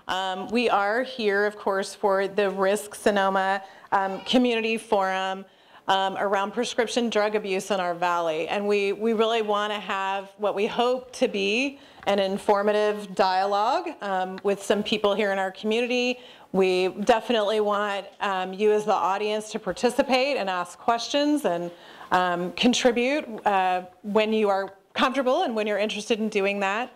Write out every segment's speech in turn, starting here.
We are here, of course, for the R.I.S.K Sonoma Community Forum around prescription drug abuse in our valley. And we really want to have what we hope to be an informative dialogue with some people here in our community. We definitely want you as the audience to participate and ask questions and contribute when you are comfortable and when you're interested in doing that.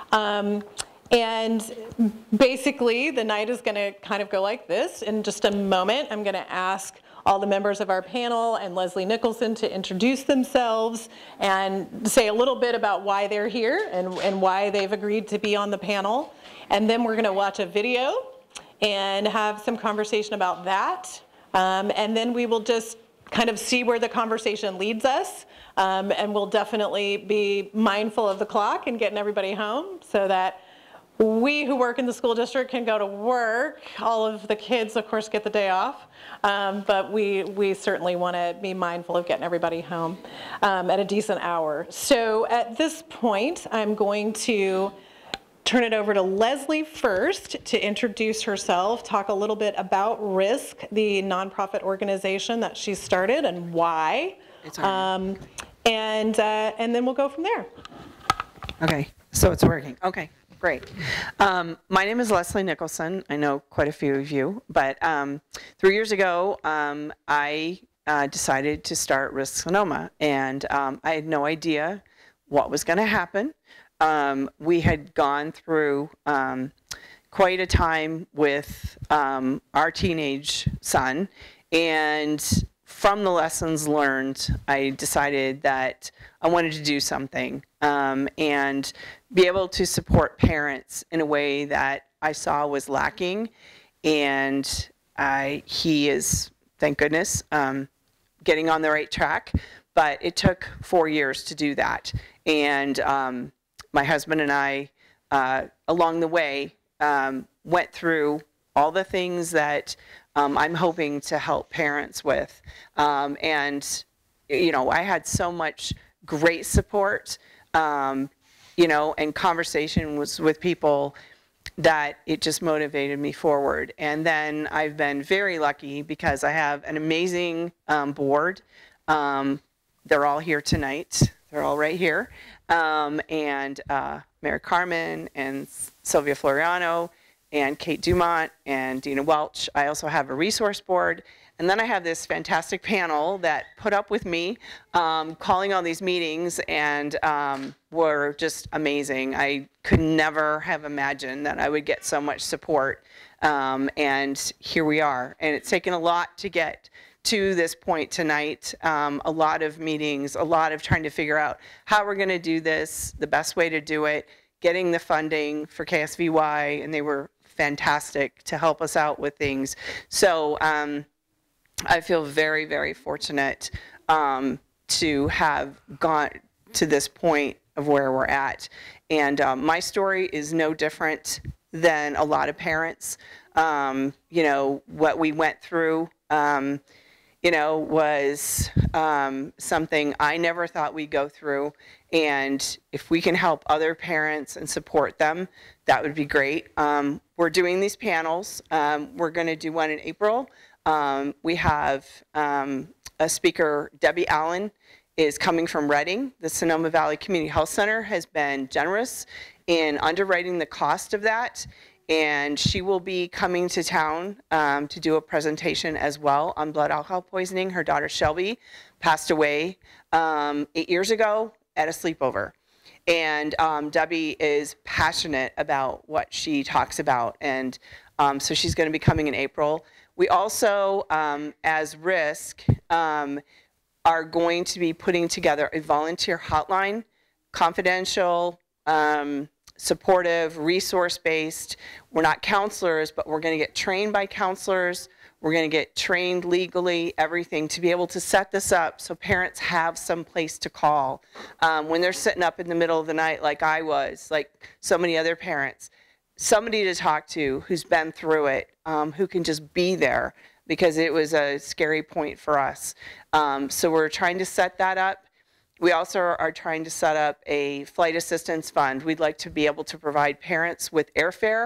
And basically, the night is going to kind of go like this. In just a moment, I'm going to ask all the members of our panel and Leslie Nicholson to introduce themselves and say a little bit about why they're here and why they've agreed to be on the panel. And then we're going to watch a video and have some conversation about that. And then we will just kind of see where the conversation leads us. And we'll definitely be mindful of the clock and getting everybody home so that we who work in the school district can go to work. All of the kids, of course, get the day off. But we certainly want to be mindful of getting everybody home at a decent hour. So at this point, I'm going to turn it over to Leslie first to introduce herself, talk a little bit about R.I.S.K, the nonprofit organization that she started and why. And then we'll go from there. Okay, so it's working. Okay, great. My name is Leslie Nicholson. I know quite a few of you, but 3 years ago, I decided to start R.I.S.K Sonoma, and I had no idea what was going to happen. We had gone through quite a time with our teenage son, and from the lessons learned, I decided that I wanted to do something and be able to support parents in a way that I saw was lacking. And he is, thank goodness, getting on the right track. But it took 4 years to do that. And my husband and I, along the way, went through all the things that I'm hoping to help parents with. And, you know, I had so much great support, you know, and conversation was with people that it just motivated me forward. And then I've been very lucky because I have an amazing board. They're all here tonight. They're all right here. And Mary Carmen and Sylvia Floriano and Kate Dumont and Dina Welch. I also have a resource board. And then I have this fantastic panel that put up with me calling all these meetings and were just amazing. I could never have imagined that I would get so much support. And here we are. And it's taken a lot to get to this point tonight. A lot of meetings, a lot of trying to figure out how we're going to do this, the best way to do it, getting the funding for KSVY, and they were fantastic to help us out with things. So I feel very, very fortunate to have gone to this point of where we're at. And my story is no different than a lot of parents. You know, what we went through, you know, was something I never thought we'd go through. And if we can help other parents and support them, that would be great. We're doing these panels. We're going to do one in April. We have a speaker, Debbie Allen, is coming from Reading. The Sonoma Valley Community Health Center has been generous in underwriting the cost of that. And she will be coming to town to do a presentation as well on blood alcohol poisoning. Her daughter Shelby passed away 8 years ago at a sleepover. And Debbie is passionate about what she talks about. And so she's going to be coming in April. We also, as R.I.S.K, are going to be putting together a volunteer hotline, confidential, supportive, resource-based. We're not counselors, but we're going to get trained by counselors. We're going to get trained legally, everything, to be able to set this up so parents have some place to call. When they're sitting up in the middle of the night like I was, like so many other parents, somebody to talk to who's been through it, who can just be there, because it was a scary point for us. So we're trying to set that up. We also are trying to set up a flight assistance fund. We'd like to be able to provide parents with airfare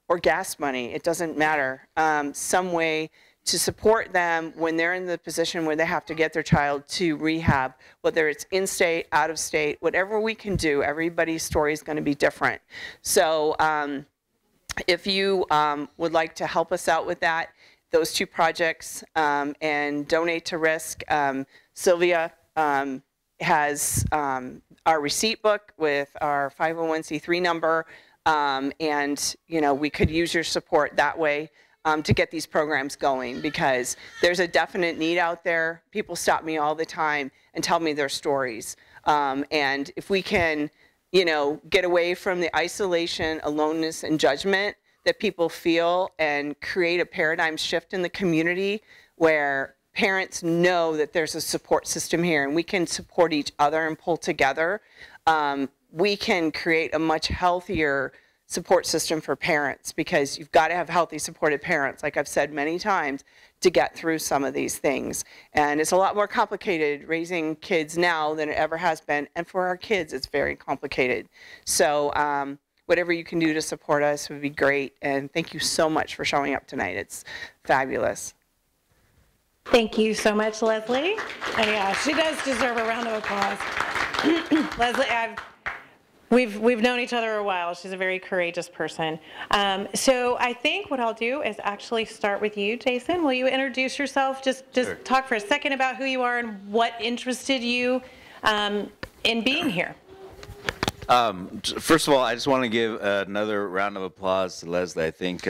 or gas money, it doesn't matter, some way to support them when they're in the position where they have to get their child to rehab, whether it's in-state, out-of-state, whatever we can do. Everybody's story is going to be different. So if you would like to help us out with that, those two projects, and donate to R.I.S.K, Sylvia has our receipt book with our 501c3 number, and we could use your support that way to get these programs going, because there's a definite need out there. People stop me all the time and tell me their stories, and if we can get away from the isolation, aloneness, and judgment that people feel, and create a paradigm shift in the community where parents know that there's a support system here and we can support each other and pull together, we can create a much healthier support system for parents, because you've got to have healthy, supported parents, like I've said many times, to get through some of these things. And it's a lot more complicated raising kids now than it ever has been, and for our kids it's very complicated. So whatever you can do to support us would be great, and thank you so much for showing up tonight. It's fabulous. Thank you so much, Leslie. And yeah, she does deserve a round of applause. Leslie, we've known each other a while. She's a very courageous person. So I think what I'll do is actually start with you, Jason. Will you introduce yourself? Just Sure. Talk for a second about who you are and what interested you in being here. First of all, I just want to give another round of applause to Leslie. I think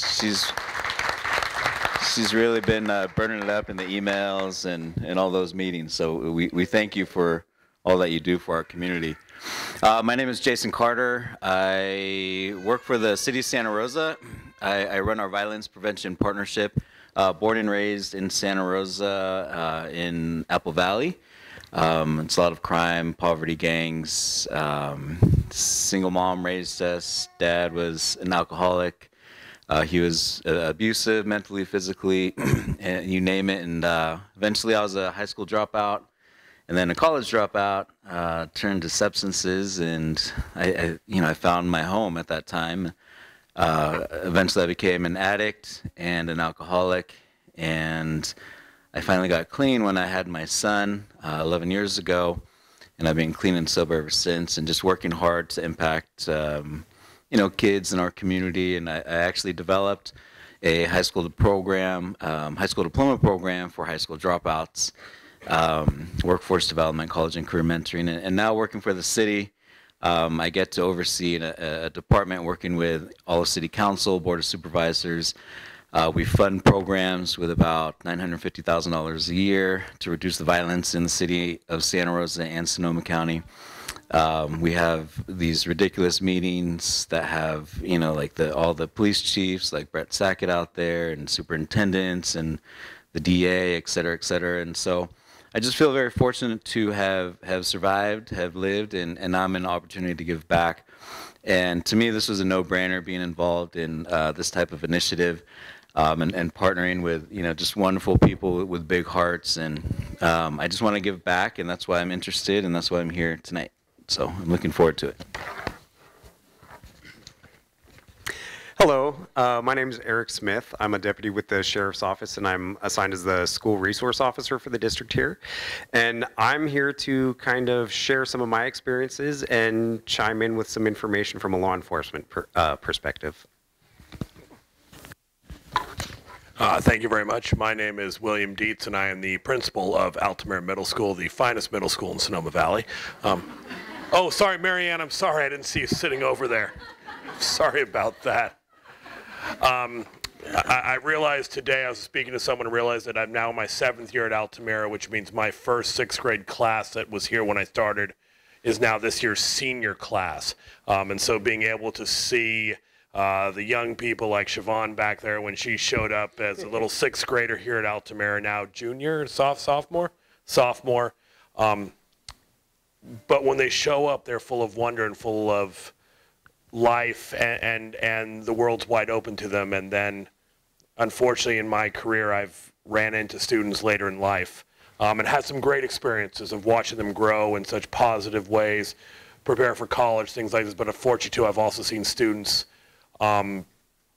she's really been burning it up in the emails and all those meetings. So we thank you for all that you do for our community. My name is Jason Carter. I work for the City of Santa Rosa. I run our violence prevention partnership. Born and raised in Santa Rosa in Apple Valley. It's a lot of crime, poverty, gangs. Single mom raised us. Dad was an alcoholic. He was abusive, mentally, physically, and you name it. And eventually I was a high school dropout and then a college dropout, turned to substances, and I found my home at that time. Eventually I became an addict and an alcoholic, and I finally got clean when I had my son 11 years ago, and I've been clean and sober ever since, and just working hard to impact kids in our community. And I actually developed a high school diploma program for high school dropouts, workforce development, college and career mentoring, and now working for the city. I get to oversee a department working with all of City Council, Board of Supervisors. We fund programs with about $950,000 a year to reduce the violence in the city of Santa Rosa and Sonoma County. We have these ridiculous meetings that have, like all the police chiefs, like Brett Sackett out there, and superintendents, and the DA, et cetera, et cetera. And so I just feel very fortunate to have survived, have lived, and now I'm in an opportunity to give back. And to me, this was a no-brainer, being involved in this type of initiative, and partnering with just wonderful people with big hearts. And I just want to give back, and that's why I'm interested, and that's why I'm here tonight. So I'm looking forward to it. Hello, my name is Eric Smith. I'm a deputy with the Sheriff's Office, and I'm assigned as the school resource officer for the district here. And I'm here to kind of share some of my experiences and chime in with some information from a law enforcement perspective. Thank you very much. My name is William Dietz, and I am the principal of Altamira Middle School, the finest middle school in Sonoma Valley. Oh, sorry, Marianne, I'm sorry. I didn't see you sitting over there. Sorry about that. I realized today, I was speaking to someone and realized that I'm now in my 7th year at Altamira, which means my first 6th grade class that was here when I started is now this year's senior class. And so being able to see the young people like Siobhan back there when she showed up as a little 6th grader here at Altamira, now junior, sophomore. But when they show up, they're full of wonder and full of life, and the world's wide open to them. And then, unfortunately, in my career, I've ran into students later in life and had some great experiences of watching them grow in such positive ways, prepare for college, things like this. But unfortunately, too, I've also seen students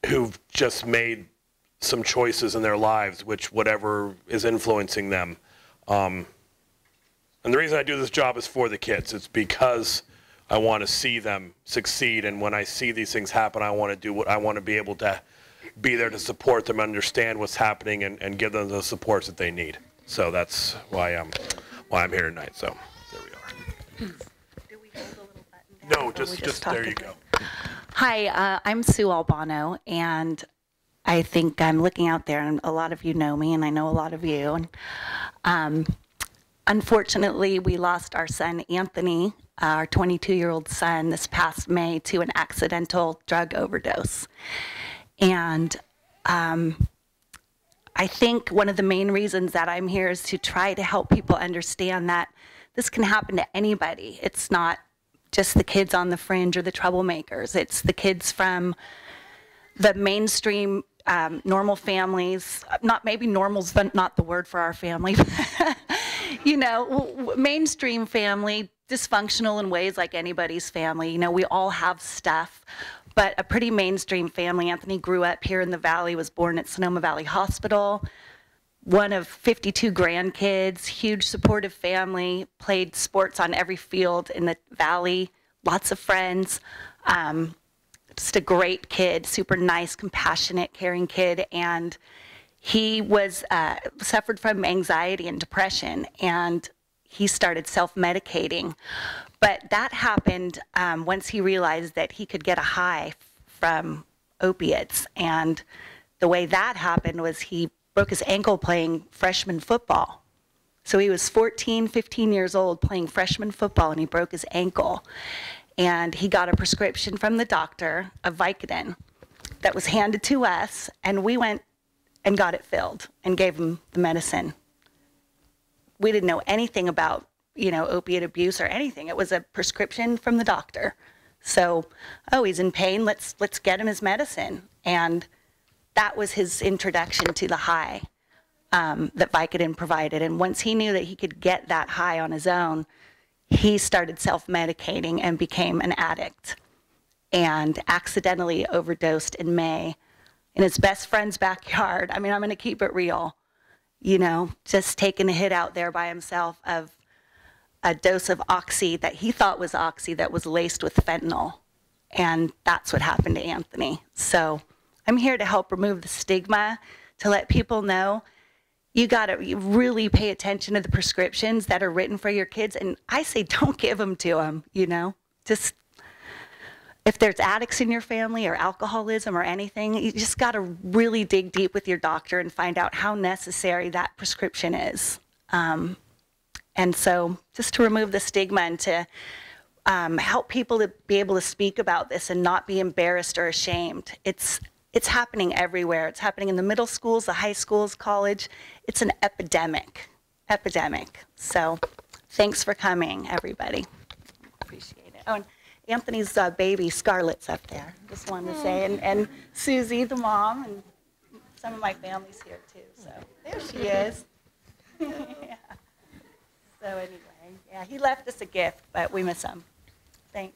who've just made some choices in their lives, which whatever is influencing them. And the reason I do this job is for the kids. It's because I want to see them succeed, and when I see these things happen, I want to do what I want to be able to be there to support them, understand what's happening, and give them the supports that they need. So that's why I'm here tonight. So there we are. Do we hold a little button down? No, just there you go. Hi, I'm Sue Albano, and I think I'm looking out there, and a lot of you know me, and I know a lot of you. And unfortunately, we lost our son, Anthony, our 22-year-old son, this past May to an accidental drug overdose. And I think one of the main reasons that I'm here is to try to help people understand that this can happen to anybody. It's not just the kids on the fringe or the troublemakers. It's the kids from the mainstream normal families. Maybe normal's not the word for our family. You know, mainstream family, dysfunctional in ways like anybody's family. You know, we all have stuff, but a pretty mainstream family. Anthony grew up here in the Valley, was born at Sonoma Valley Hospital, one of 52 grandkids, huge supportive family, played sports on every field in the Valley, lots of friends. Just a great kid, super nice, compassionate, caring kid. And he was suffered from anxiety and depression, and he started self-medicating. But that happened once he realized that he could get a high from opiates. And the way that happened was he broke his ankle playing freshman football. So he was 14, 15 years old playing freshman football, and he broke his ankle. And he got a prescription from the doctor of Vicodin that was handed to us, and we went and got it filled and gave him the medicine. We didn't know anything about, you know, opiate abuse or anything. It was a prescription from the doctor. So, oh, he's in pain, let's get him his medicine. And that was his introduction to the high that Vicodin provided. And once he knew that he could get that high on his own, he started self-medicating and became an addict, and accidentally overdosed in May in his best friend's backyard. I mean, I'm going to keep it real. You know, just taking a hit out there by himself of a dose of oxy that he thought was oxy that was laced with fentanyl. And that's what happened to Anthony. So I'm here to help remove the stigma, to let people know you got to really pay attention to the prescriptions that are written for your kids. And I say don't give them to them, you know. Just if there's addicts in your family or alcoholism or anything, you just got to really dig deep with your doctor and find out how necessary that prescription is. And so just to remove the stigma and to help people to be able to speak about this and not be embarrassed or ashamed. It's happening everywhere. It's happening in the middle schools, the high schools, college. It's an epidemic. So thanks for coming, everybody. Appreciate it. Oh, and Anthony's baby, Scarlett's up there. Just wanted to say, and Susie, the mom, and some of my family's here too. So there she is. Yeah. So anyway, yeah, he left us a gift, but we miss him. Thanks.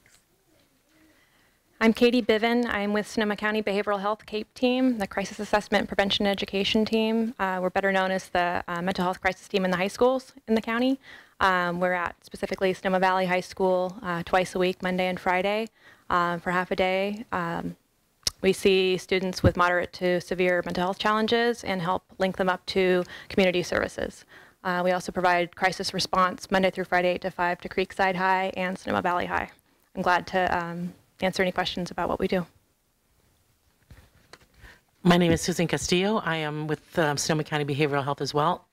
I'm Katie Biven. I'm with Sonoma County Behavioral Health CAPE team, the Crisis Assessment Prevention Education team. We're better known as the mental health crisis team in the high schools in the county. We're at specifically Sonoma Valley High School twice a week, Monday and Friday, for half a day. We see students with moderate to severe mental health challenges and help link them up to community services. We also provide crisis response Monday through Friday, 8 to 5 to Creekside High and Sonoma Valley High. I'm glad to answer any questions about what we do. My name is Susan Castillo. I am with Sonoma County Behavioral Health as well.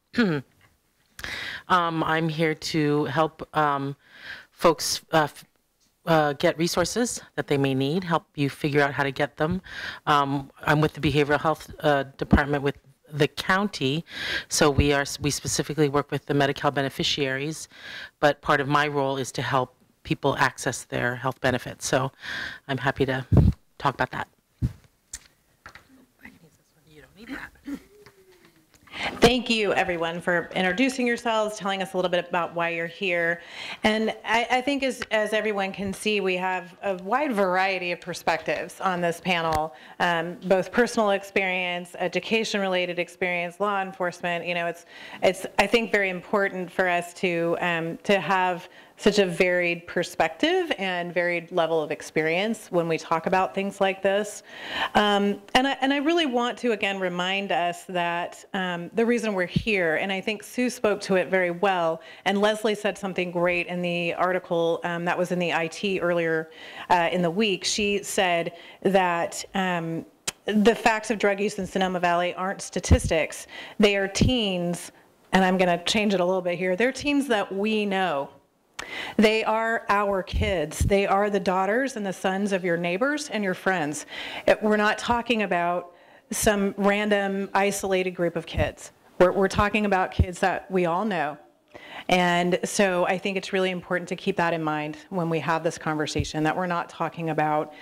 I'm here to help folks get resources that they may need, help you figure out how to get them. I'm with the Behavioral Health Department with the county, so we specifically work with the Medi-Cal beneficiaries, but part of my role is to help people access their health benefits. So I'm happy to talk about that. Thank you, everyone, for introducing yourselves, telling us a little bit about why you're here. And I think as everyone can see, we have a wide variety of perspectives on this panel, both personal experience, education-related experience, law enforcement. You know, it's I think, very important for us to have such a varied perspective and varied level of experience when we talk about things like this. And I really want to, again, remind us that the reason we're here, and I think Sue spoke to it very well, and Leslie said something great in the article that was in the IT earlier in the week. She said that the facts of drug use in Sonoma Valley aren't statistics. They are teens, and I'm going to change it a little bit here. They're teens that we know. They are our kids. They are the daughters and the sons of your neighbors and your friends. We're not talking about some random isolated group of kids. We're talking about kids that we all know. And so I think it's really important to keep that in mind when we have this conversation, that we're not talking about,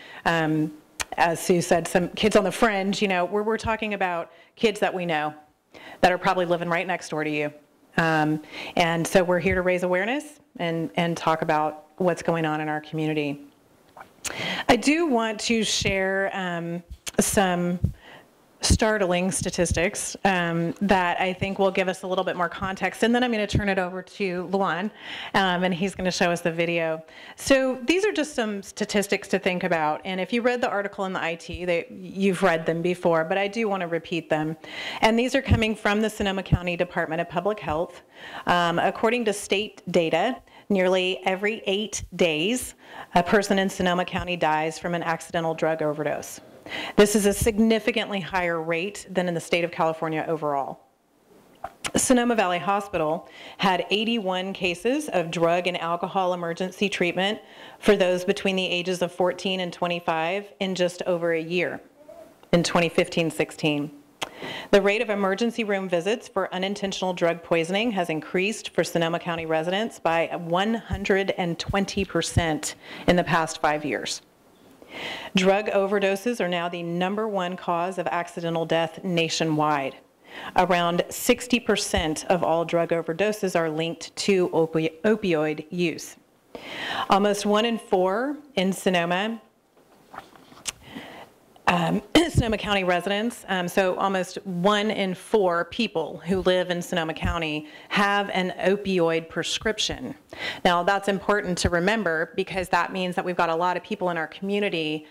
as Sue said, some kids on the fringe. You know, we're talking about kids that we know that are probably living right next door to you. And so we're here to raise awareness and talk about what's going on in our community. I do want to share some startling statistics that I think will give us a little bit more context, and then I'm going to turn it over to Luan, and he's going to show us the video. So these are just some statistics to think about, and if you read the article in the IT, you've read them before, but I do want to repeat them. And these are coming from the Sonoma County Department of Public Health. According to state data, nearly every 8 days, a person in Sonoma County dies from an accidental drug overdose. This is a significantly higher rate than in the state of California overall. Sonoma Valley Hospital had 81 cases of drug and alcohol emergency treatment for those between the ages of 14 and 25 in just over a year, in 2015-16. The rate of emergency room visits for unintentional drug poisoning has increased for Sonoma County residents by 120% in the past 5 years. Drug overdoses are now the #1 cause of accidental death nationwide. Around 60% of all drug overdoses are linked to opioid use. Almost 1 in 4 in Sonoma County residents, so almost 1 in 4 people who live in Sonoma County have an opioid prescription. Now that's important to remember, because that means that we've got a lot of people in our community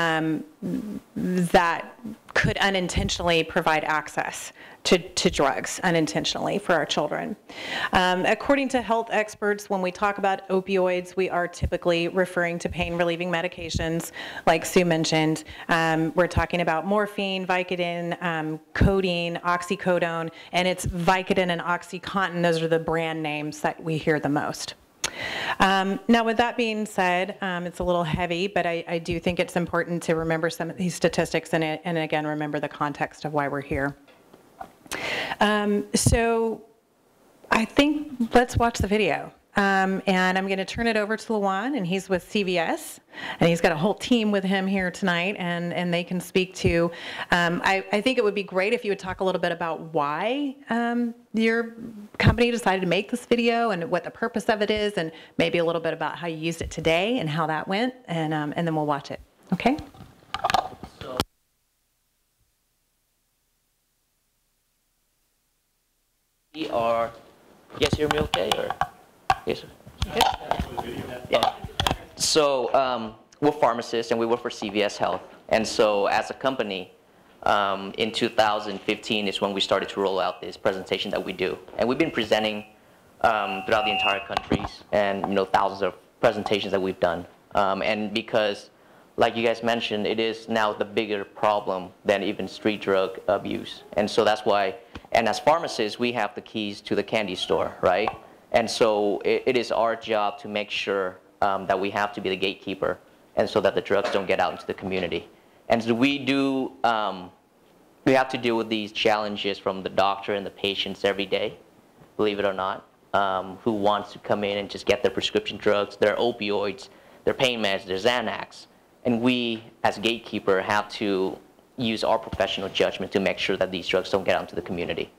that could unintentionally provide access to drugs unintentionally for our children. According to health experts, when we talk about opioids, we are typically referring to pain-relieving medications, like Sue mentioned. We're talking about morphine, Vicodin, codeine, oxycodone, and it's Vicodin and OxyContin. Those are the brand names that we hear the most. Now, with that being said, it's a little heavy, but I do think it's important to remember some of these statistics and again, remember the context of why we're here. So I think let's watch the video. And I'm going to turn it over to Luan, and he's with CVS, and he's got a whole team with him here tonight, and they can speak to, I think it would be great if you would talk a little bit about why your company decided to make this video and what the purpose of it is, and maybe a little bit about how you used it today and how that went, and then we'll watch it. Okay? We are, you guys hear me okay, or? Yes, sir. Yeah. So we're pharmacists and we work for CVS Health. And so as a company, in 2015 is when we started to roll out this presentation that we do. And we've been presenting throughout the entire country, and thousands of presentations that we've done. And because, like you guys mentioned, it is now the bigger problem than even street drug abuse. And so that's why, and as pharmacists, we have the keys to the candy store, right? And so it is our job to make sure that we have to be the gatekeeper, and so that the drugs don't get out into the community. And so we have to deal with these challenges from the doctor and the patients every day, believe it or not, who wants to come in and just get their prescription drugs, their opioids, their pain meds, their Xanax. And we, as gatekeeper, have to use our professional judgment to make sure that these drugs don't get out into the community.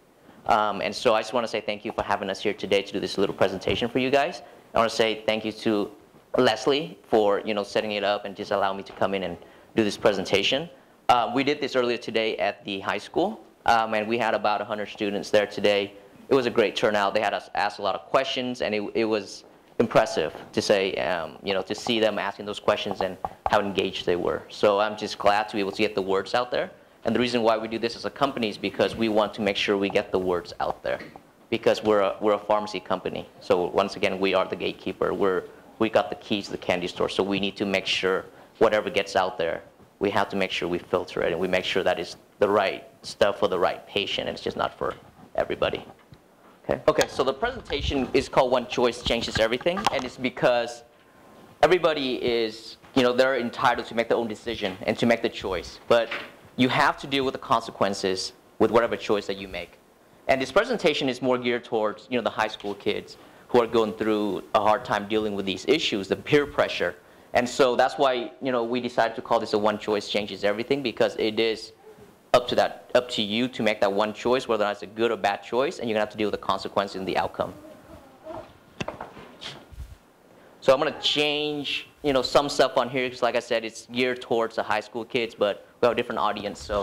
And so I just want to say thank you for having us here today to do this little presentation for you guys. I want to say thank you to Leslie for setting it up and just allowing me to come in and do this presentation. We did this earlier today at the high school, and we had about 100 students there today. It was a great turnout. They had us ask a lot of questions, and it was impressive to say, to see them asking those questions and how engaged they were. So I'm just glad to be able to get the words out there. And the reason why we do this as a company is because we want to make sure we get the words out there, because we're a pharmacy company. So once again, we are the gatekeeper. We got the keys to the candy store, so we need to make sure whatever gets out there, we have to make sure we filter it and we make sure that it's the right stuff for the right patient and it's just not for everybody. Okay, so the presentation is called One Choice Changes Everything, and it's because everybody is, they're entitled to make their own decision and to make the choice, but you have to deal with the consequences with whatever choice that you make. And this presentation is more geared towards, the high school kids who are going through a hard time dealing with these issues, the peer pressure. And so that's why, we decided to call this a One Choice Changes Everything, because it is up to you to make that one choice, whether it's a good or bad choice, and you're gonna have to deal with the consequences and the outcome. So I'm gonna change, some stuff on here, because like I said, it's geared towards the high school kids, but we have a different audience, so.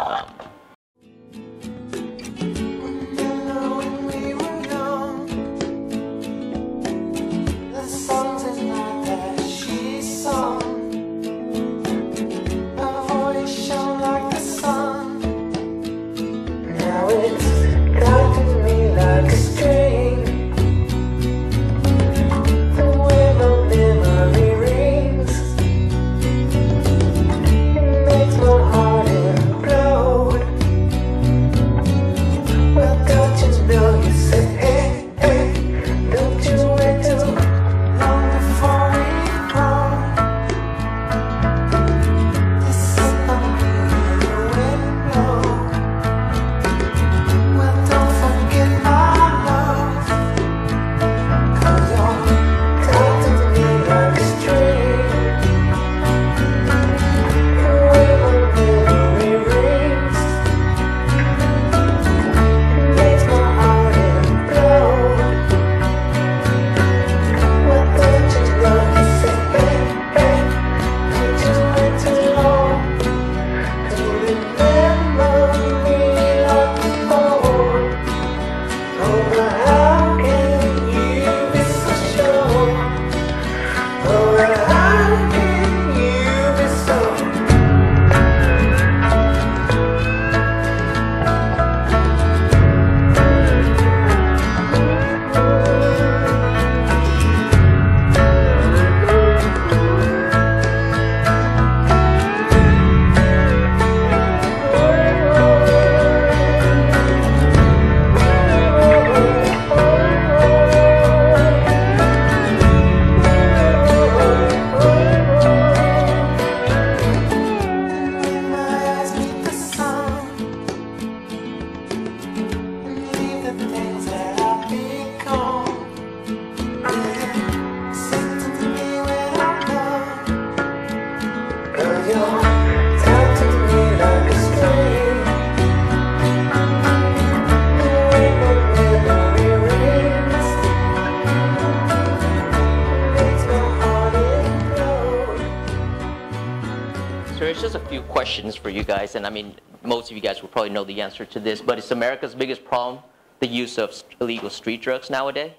Questions for you guys, and I mean, most of you guys will probably know the answer to this, but it's America's biggest problem, the use of illegal street drugs nowadays?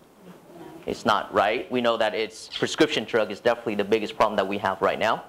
It's not, right? We know that it's prescription drug is definitely the biggest problem that we have right now.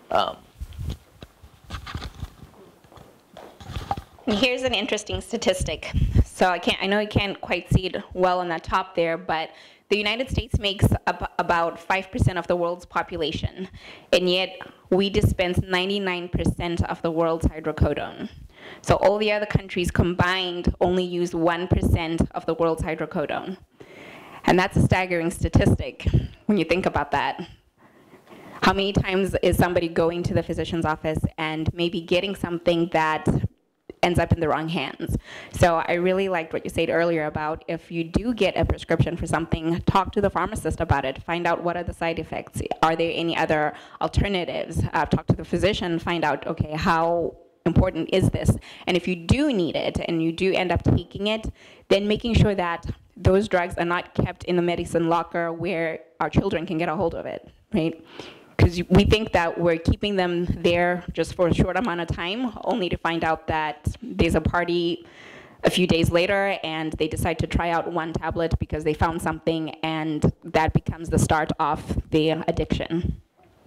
Here's an interesting statistic. So I know you can't quite see it well on the top there, but the United States makes up about 5% of the world's population, and yet we dispense 99% of the world's hydrocodone. So all the other countries combined only use 1% of the world's hydrocodone. And that's a staggering statistic when you think about that. How many times is somebody going to the physician's office and maybe getting something that ends up in the wrong hands? So I really liked what you said earlier about if you do get a prescription for something, talk to the pharmacist about it, find out what are the side effects, are there any other alternatives, talk to the physician, find out, okay, how important is this? And if you do need it and you do end up taking it, then making sure that those drugs are not kept in the medicine locker where our children can get a hold of it, right? Because we think that we're keeping them there just for a short amount of time, only to find out that there's a party a few days later and they decide to try out one tablet because they found something, and that becomes the start of the addiction.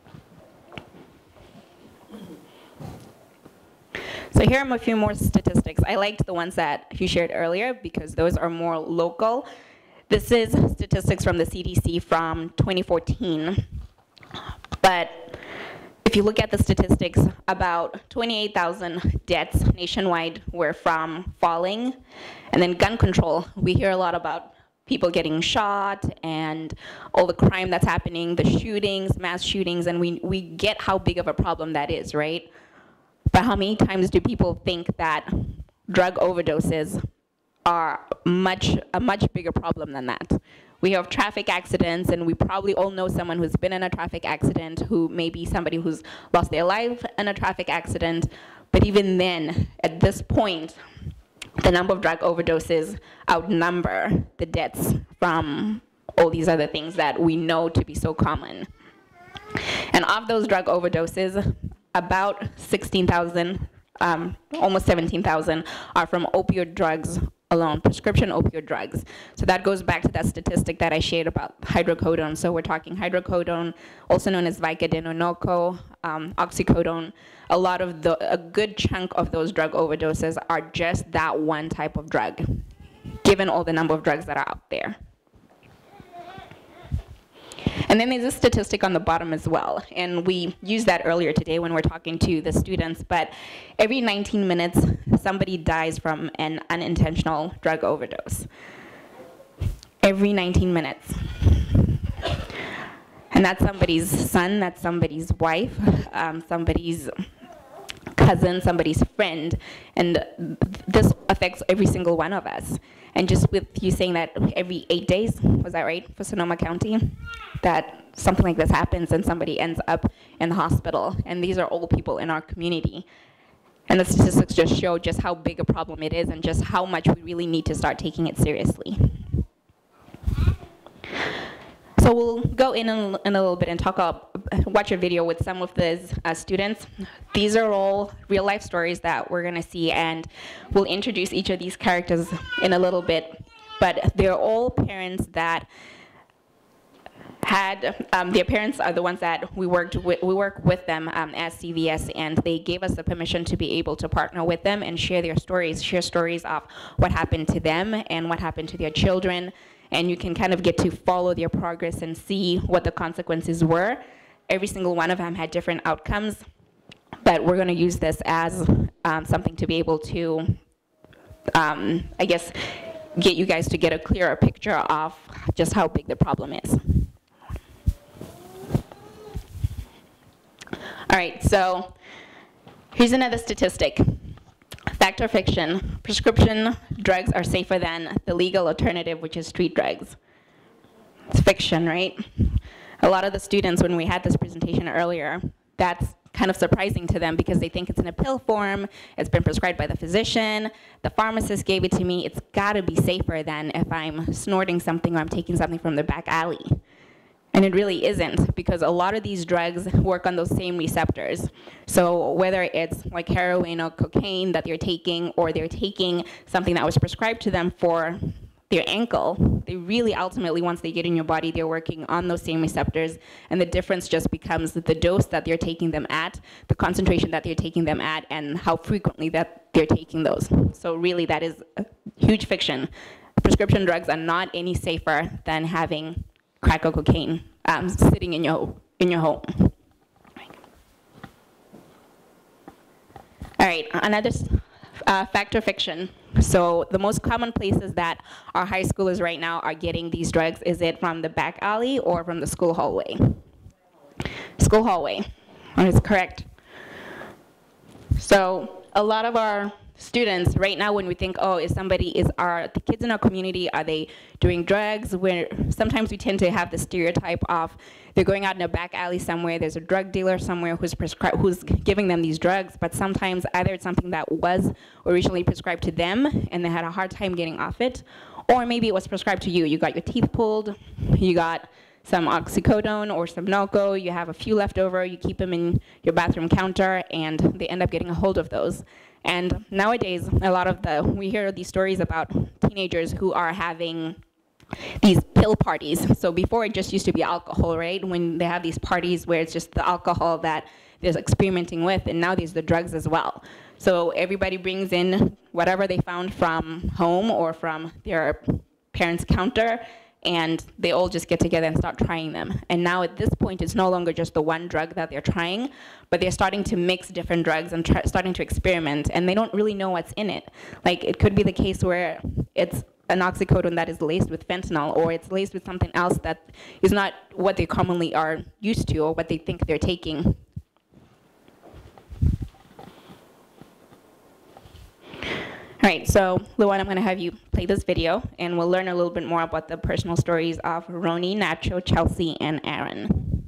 So here are a few more statistics. I liked the ones that you shared earlier because those are more local. This is statistics from the CDC from 2014. But if you look at the statistics, about 28,000 deaths nationwide were from falling. And then gun control, we hear a lot about people getting shot and all the crime that's happening, the shootings, mass shootings, and we get how big of a problem that is, right? But how many times do people think that drug overdoses are a much bigger problem than that? We have traffic accidents, and we probably all know someone who's been in a traffic accident, who may be somebody who's lost their life in a traffic accident. But even then, at this point, the number of drug overdoses outnumber the deaths from all these other things that we know to be so common. And of those drug overdoses, about 16,000, almost 17,000, are from opioid drugs alone, prescription opioid drugs. So that goes back to that statistic that I shared about hydrocodone. So we're talking hydrocodone, also known as Vicodin or Norco, oxycodone. A good chunk of those drug overdoses are just that one type of drug, given all the number of drugs that are out there. And then there's a statistic on the bottom as well, and we used that earlier today when we're talking to the students, but every 19 minutes, somebody dies from an unintentional drug overdose. Every 19 minutes. And that's somebody's son, that's somebody's wife, somebody's cousin, somebody's friend, and this affects every single one of us. And just with you saying that every 8 days, was that right, for Sonoma County, that something like this happens and somebody ends up in the hospital, and these are all people in our community. And the statistics just show just how big a problem it is and just how much we really need to start taking it seriously. So we'll go in a little bit and watch a video with some of these students. These are all real life stories that we're gonna see, and we'll introduce each of these characters in a little bit. But they're all parents that had, their parents are the ones that we work with them as CVS, and they gave us the permission to be able to partner with them and share their stories, share stories of what happened to them and what happened to their children. And you can kind of get to follow their progress and see what the consequences were. Every single one of them had different outcomes, but we're gonna use this as something to be able to, I guess, get you guys to get a clearer picture of just how big the problem is. All right, so here's another statistic. Fact or fiction, prescription drugs are safer than the legal alternative, which is street drugs. It's fiction, right? A lot of the students, when we had this presentation earlier, that's kind of surprising to them because they think it's in a pill form, it's been prescribed by the physician, the pharmacist gave it to me, it's gotta be safer than if I'm snorting something or I'm taking something from the back alley. And it really isn't, because a lot of these drugs work on those same receptors. So whether it's like heroin or cocaine that they're taking, or they're taking something that was prescribed to them for their ankle, they really ultimately, once they get in your body, they're working on those same receptors, and the difference just becomes the dose that they're taking them at, the concentration that they're taking them at, and how frequently that they're taking those. So really, that is a huge fiction. Prescription drugs are not any safer than having crack or cocaine sitting in your home. All right, another fact or fiction. So the most common places that our high schoolers right now are getting these drugs, is it from the back alley or from the school hallway? School hallway, that is correct. So a lot of our students, right now when we think, oh, are the kids in our community, are they doing drugs? Sometimes we tend to have the stereotype of they're going out in a back alley somewhere, there's a drug dealer somewhere who's giving them these drugs, but sometimes either it's something that was originally prescribed to them and they had a hard time getting off it, or maybe it was prescribed to you. You got your teeth pulled, you got some oxycodone or some Norco, you have a few left over, you keep them in your bathroom counter, and they end up getting a hold of those. And nowadays, we hear these stories about teenagers who are having these pill parties. So before it just used to be alcohol, right? When they have these parties where it's just the alcohol that they're experimenting with, and now there's the drugs as well. So everybody brings in whatever they found from home or from their parents' counter, and they all just get together and start trying them. And now at this point, it's no longer just the one drug that they're trying, but they're starting to mix different drugs and starting to experiment, and they don't really know what's in it. Like, it could be the case where it's an oxycodone that is laced with fentanyl, or it's laced with something else that is not what they commonly are used to or what they think they're taking. All right, so Luan, I'm going to have you play this video, and we'll learn a little bit more about the personal stories of Roni, Nacho, Chelsea, and Aaron.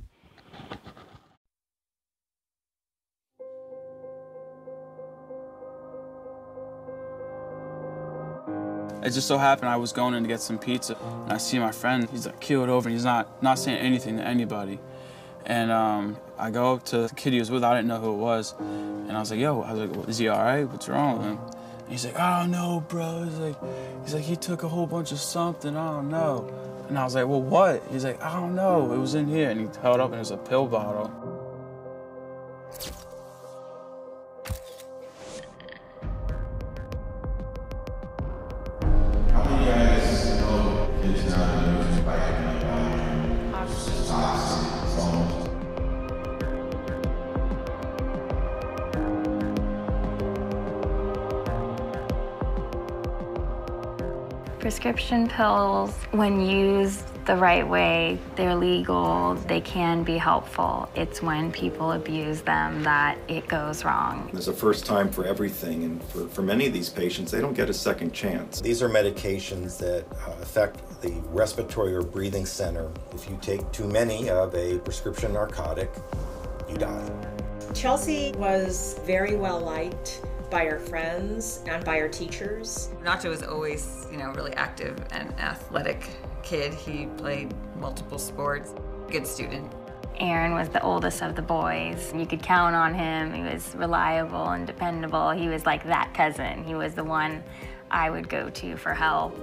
It just so happened I was going in to get some pizza, and I see my friend. He's like keeled over, and he's not saying anything to anybody. And I go up to the kid he was with. I didn't know who it was, and I was like, "Yo," "Is he all right? What's wrong with him?" And he's like, "I don't know, bro." He's like, "He took a whole bunch of something. I don't know." And I was like, "Well, what?" He's like, "I don't know. It was in here." And he held up, and it was a pill bottle. How many of you guys know kids now using vitamin toxin, phones? Prescription pills, when used the right way, they're legal, they can be helpful. It's when people abuse them that it goes wrong. There's a first time for everything, and for many of these patients, they don't get a second chance. These are medications that affect the respiratory or breathing center. If you take too many of a prescription narcotic, you die. Chelsea was very well liked by her friends and by her teachers. Nacho was always, really active and athletic kid. He played multiple sports. Good student. Aaron was the oldest of the boys. You could count on him. He was reliable and dependable. He was like that cousin. He was the one I would go to for help.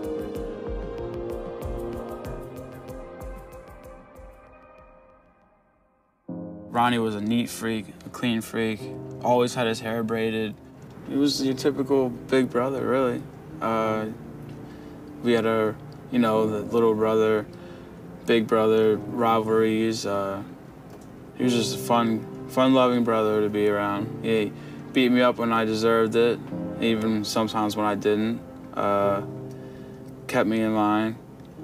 Ronnie was a neat freak, a clean freak, always had his hair braided. He was your typical big brother, really. We had the little brother, big brother rivalries. He was just a fun-loving brother to be around. He beat me up when I deserved it, even sometimes when I didn't. Kept me in line.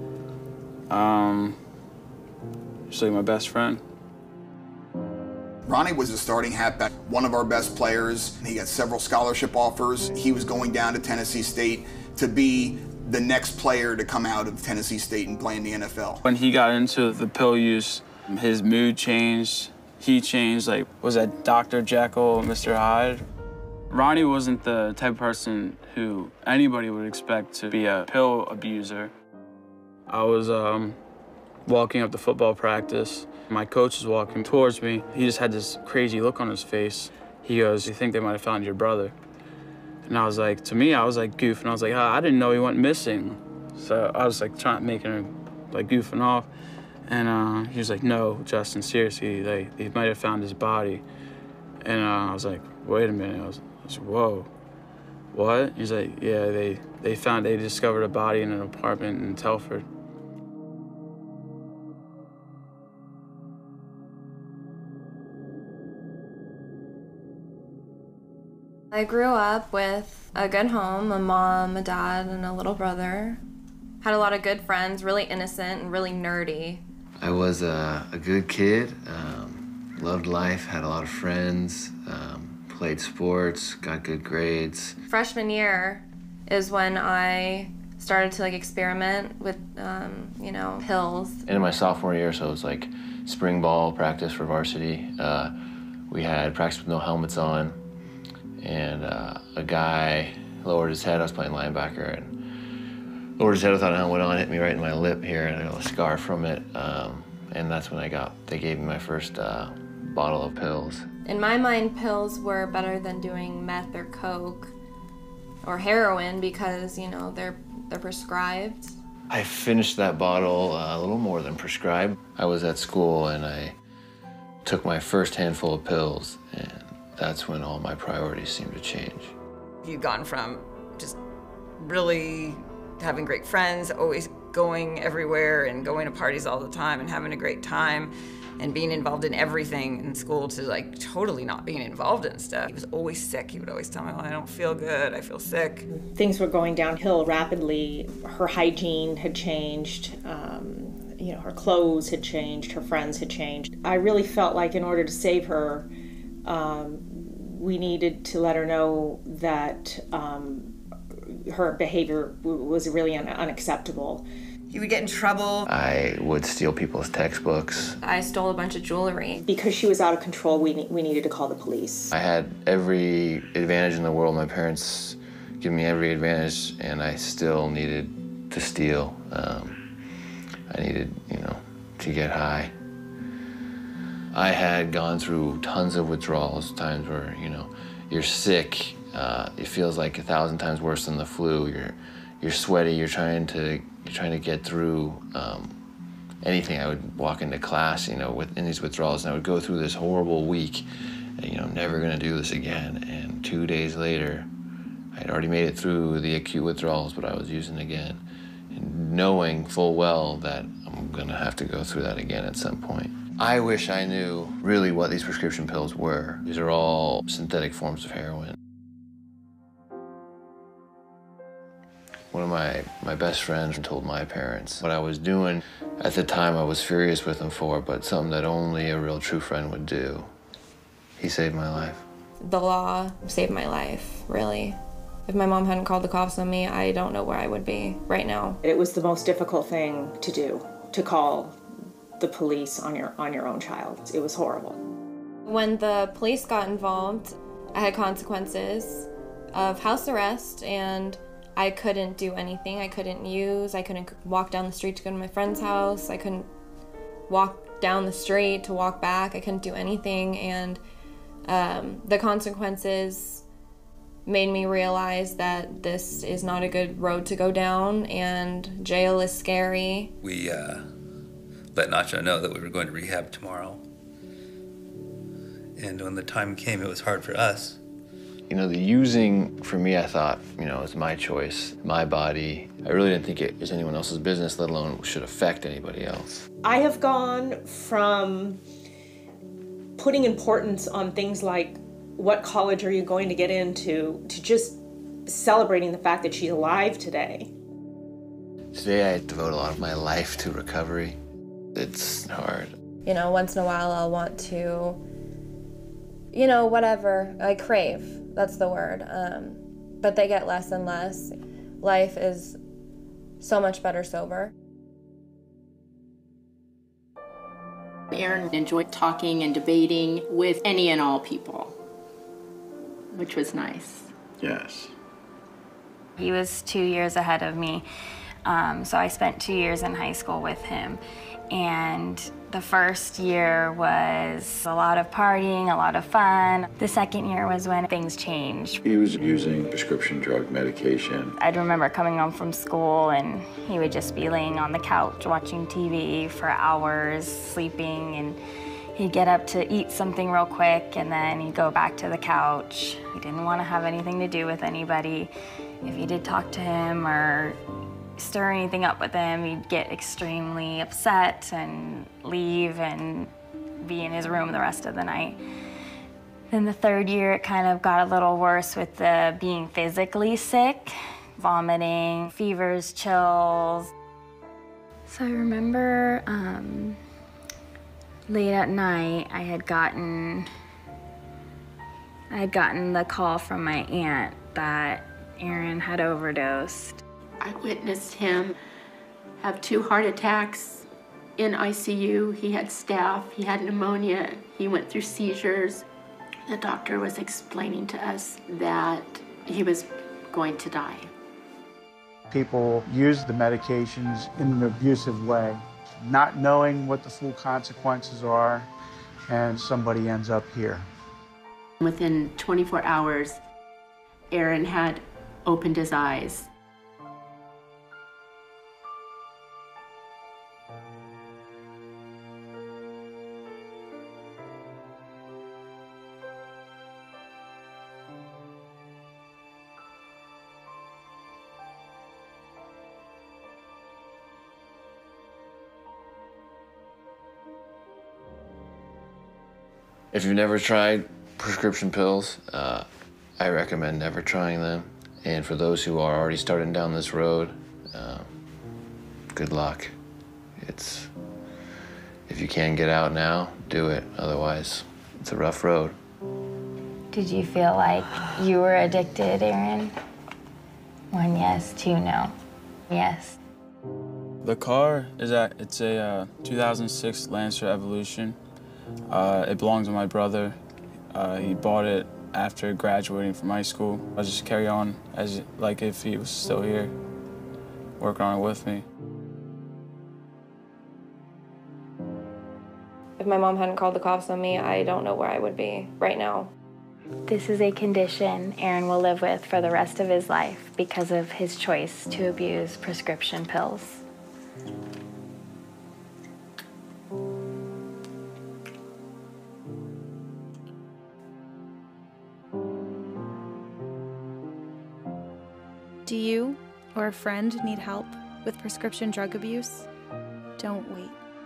Just like my best friend. Ronnie was a starting halfback, one of our best players. He got several scholarship offers. He was going down to Tennessee State to be the next player to come out of Tennessee State and play in the NFL. When he got into the pill use, his mood changed. He changed, was that Dr. Jekyll, Mr. Hyde? Ronnie wasn't the type of person who anybody would expect to be a pill abuser. I was walking up to football practice. My coach was walking towards me. He just had this crazy look on his face. He goes, "You think they might have found your brother?" And I was like, to me, I was like goofing. I was like, I didn't know he went missing. So I was like making him goofing off. And he was like, "No, Justin, seriously, they might have found his body." And I was like, "Wait a minute." I was like, "Whoa, what?" He's like, "Yeah, they discovered a body in an apartment in Telford." I grew up with a good home, a mom, a dad, and a little brother. Had a lot of good friends, really innocent and really nerdy. I was a good kid, loved life, had a lot of friends, played sports, got good grades. Freshman year is when I started to like experiment with, you know, pills. And in my sophomore year, so it was like spring ball practice for varsity. We had practice with no helmets on, and a guy lowered his head. I was playing linebacker, and lowered his head without a helmet on, hit me right in my lip here, and I got a scar from it. And that's when they gave me my first bottle of pills. In my mind, pills were better than doing meth or coke or heroin because, you know, they're prescribed. I finished that bottle a little more than prescribed. I was at school and I took my first handful of pills, and that's when all my priorities seemed to change. You've gone from just really having great friends, always going everywhere and going to parties all the time and having a great time and being involved in everything in school to like totally not being involved in stuff. He was always sick. He would always tell me, well, I don't feel good, I feel sick. Things were going downhill rapidly. Her hygiene had changed. You know, her clothes had changed, her friends had changed. I really felt like in order to save her, we needed to let her know that her behavior was really unacceptable. He would get in trouble. I would steal people's textbooks. I stole a bunch of jewelry. Because she was out of control, we needed to call the police. I had every advantage in the world. My parents gave me every advantage, and I still needed to steal. I needed, you know, to get high. I had gone through tons of withdrawals, times where, you know, you're sick. It feels like 1,000 times worse than the flu. You're sweaty. You're trying to get through anything. I would walk into class, you know, in these withdrawals, and I would go through this horrible week, and, you know, never gonna do this again. And 2 days later, I'd already made it through the acute withdrawals, but I was using again, and knowing full well that I'm gonna have to go through that again at some point. I wish I knew really what these prescription pills were. These are all synthetic forms of heroin. One of my best friends told my parents what I was doing. At the time, I was furious with him for, but something that only a real true friend would do. He saved my life. The law saved my life, really. If my mom hadn't called the cops on me, I don't know where I would be right now. It was the most difficult thing to do, to call the police on your own child. It was horrible. When the police got involved, I had consequences of house arrest, and I couldn't do anything. I couldn't walk down the street to go to my friend's house. I couldn't walk down the street to walk back. I couldn't do anything, and the consequences made me realize that this is not a good road to go down, and jail is scary. We let Nacho know that we were going to rehab tomorrow. And when the time came, it was hard for us. You know, the using, for me, I thought, you know, it's my choice, my body. I really didn't think it was anyone else's business, let alone should affect anybody else. I have gone from putting importance on things like what college are you going to get into to just celebrating the fact that she's alive today. Today I devote a lot of my life to recovery. It's hard. You know, once in a while I'll want to, you know, whatever, I crave, that's the word. But they get less and less. Life is so much better sober. Aaron enjoyed talking and debating with any and all people, which was nice. Yes. He was 2 years ahead of me, so I spent 2 years in high school with him. And the first year was a lot of partying, a lot of fun. The second year was when things changed. He was using prescription drug medication. I'd remember coming home from school and he would just be laying on the couch watching TV for hours, sleeping, and he'd get up to eat something real quick and then he'd go back to the couch. He didn't want to have anything to do with anybody. If you did talk to him or stir anything up with him, he'd get extremely upset and leave and be in his room the rest of the night. Then the third year, it kind of got a little worse with the being physically sick, vomiting, fevers, chills. So I remember late at night, I I had gotten the call from my aunt that Aaron had overdosed. I witnessed him have 2 heart attacks in ICU. He had staph, he had pneumonia, he went through seizures. The doctor was explaining to us that he was going to die. People use the medications in an abusive way, not knowing what the full consequences are, and somebody ends up here. Within 24 hours, Aaron had opened his eyes. If you've never tried prescription pills, I recommend never trying them. And for those who are already starting down this road, good luck. If you can get out now, do it. Otherwise, it's a rough road. Did you feel like you were addicted, Aaron? 1 yes, 2 no. Yes. The car it's a 2006 Lancer Evolution. It belongs to my brother. He bought it after graduating from high school. I just carry on as like if he was still here, working on it with me. If my mom hadn't called the cops on me, I don't know where I would be right now. This is a condition Aaron will live with for the rest of his life because of his choice to abuse prescription pills. Do you or a friend need help with prescription drug abuse? Don't wait.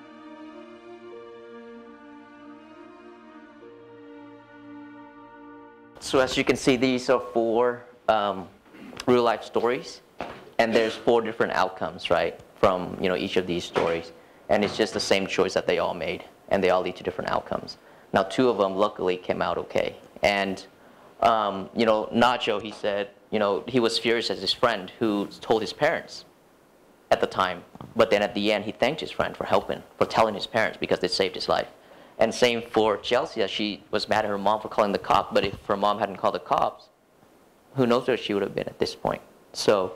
So as you can see, these are 4 real life stories, and there's 4 different outcomes, right, from each of these stories, and it's just the same choice that they all made, and they all lead to different outcomes. Now 2 of them luckily came out okay, and Nacho, he said, he was furious at his friend who told his parents at the time, but then at the end he thanked his friend for helping, for telling his parents because they saved his life. And same for Chelsea, she was mad at her mom for calling the cops, but if her mom hadn't called the cops, who knows where she would have been at this point. So,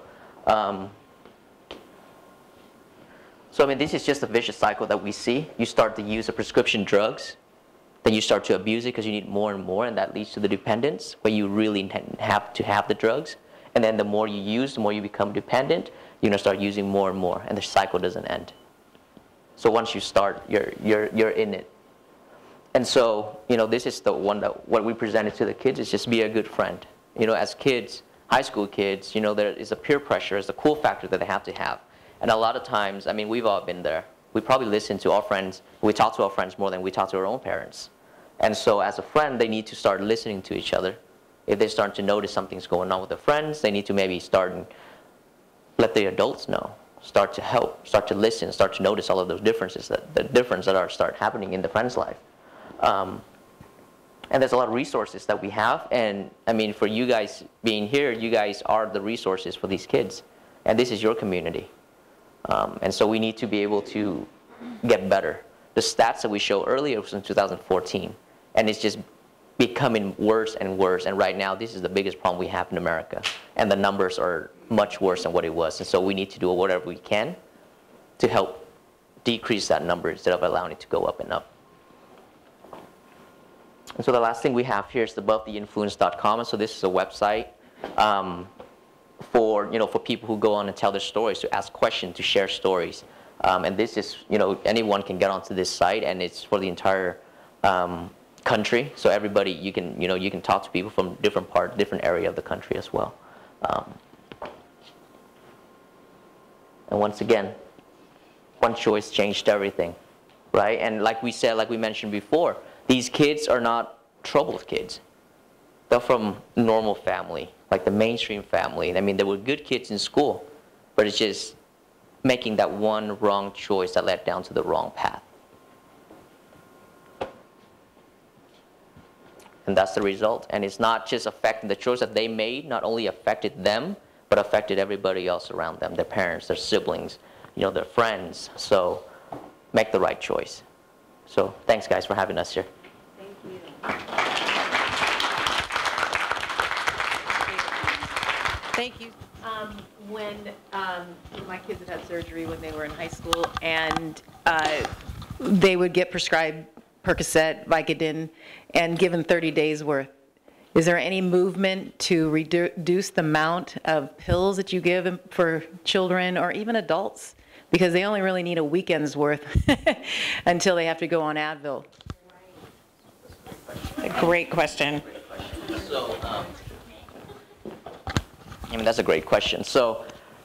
I mean, this is just a vicious cycle that we see. You start the use of prescription drugs, then you start to abuse it because you need more and more, and that leads to the dependence, where you really have to have the drugs. And then the more you use, the more you become dependent, you're going to start using more and more, and the cycle doesn't end. So once you start, you're in it. And so, this is the one that what we presented to the kids is just be a good friend. As kids, high school kids, there is a peer pressure, is a cool factor that they have to have. And a lot of times, I mean, we've all been there. We probably listen to our friends, we talk to our friends more than we talk to our own parents. And so as a friend, they need to start listening to each other. If they start to notice something's going on with their friends, they need to maybe start and let the adults know. Start to help, start to listen, start to notice all of those differences, that are start happening in the friend's life. And there's a lot of resources that we have, and I mean, for you guys being here, you guys are the resources for these kids, and this is your community. And so we need to be able to get better. The stats that we showed earlier was in 2014, and it's just becoming worse and worse, and right now this is the biggest problem we have in America, and the numbers are much worse than what it was, and so we need to do whatever we can to help decrease that number instead of allowing it to go up and up. And so the last thing we have here is abovetheinfluence.com, and so this is a website for people who go on and tell their stories, to ask questions, to share stories. And this is, anyone can get onto this site, and it's for the entire country. So everybody, you can talk to people from different area of the country as well. And once again, one choice changed everything, right? And like we said, like we mentioned before, these kids are not troubled kids. They're from normal family, like the mainstream family. I mean, they were good kids in school, but it's just making that one wrong choice that led down to the wrong path. And that's the result. And it's not just affecting the choice that they made, not only affected them, but affected everybody else around them, their parents, their siblings, you know, their friends. So make the right choice. So thanks, guys, for having us here. Thank you. Thank you. When my kids had surgery when they were in high school, and they would get prescribed Percocet, Vicodin, and given 30 days worth. Is there any movement to reduce the amount of pills that you give for children or even adults? Because they only really need a weekend's worth until they have to go on Advil. A great question. So, I mean, that's a great question. So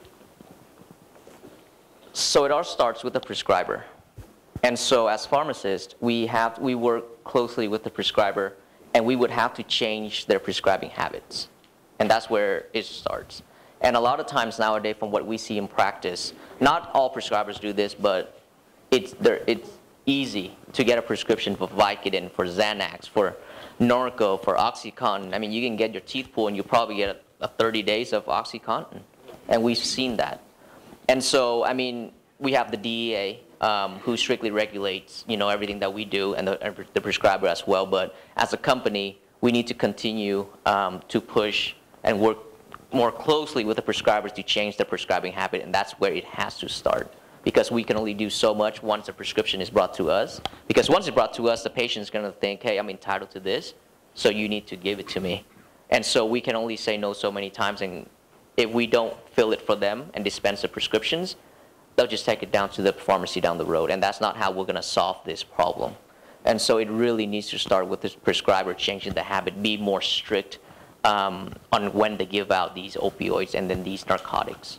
it all starts with the prescriber. And so as pharmacists, we work closely with the prescriber, and we would have to change their prescribing habits. And that's where it starts. And a lot of times nowadays, from what we see in practice, not all prescribers do this, but it's easy to get a prescription for Vicodin, for Xanax, for Norco, for OxyContin. I mean, you can get your teeth pulled and you probably get a 30 days of OxyContin. And we've seen that. And so, I mean, we have the DEA, who strictly regulates, you know, everything that we do, and the prescriber as well. But as a company, we need to continue to push and work more closely with the prescribers to change their prescribing habit, and that's where it has to start. Because we can only do so much once a prescription is brought to us. Because once it's brought to us, the patient's going to think, hey, I'm entitled to this, so you need to give it to me. And so we can only say no so many times, and if we don't fill it for them and dispense the prescriptions, they'll just take it down to the pharmacy down the road, and that's not how we're going to solve this problem. And so it really needs to start with the prescriber changing the habit, be more strict on when they give out these opioids and then these narcotics.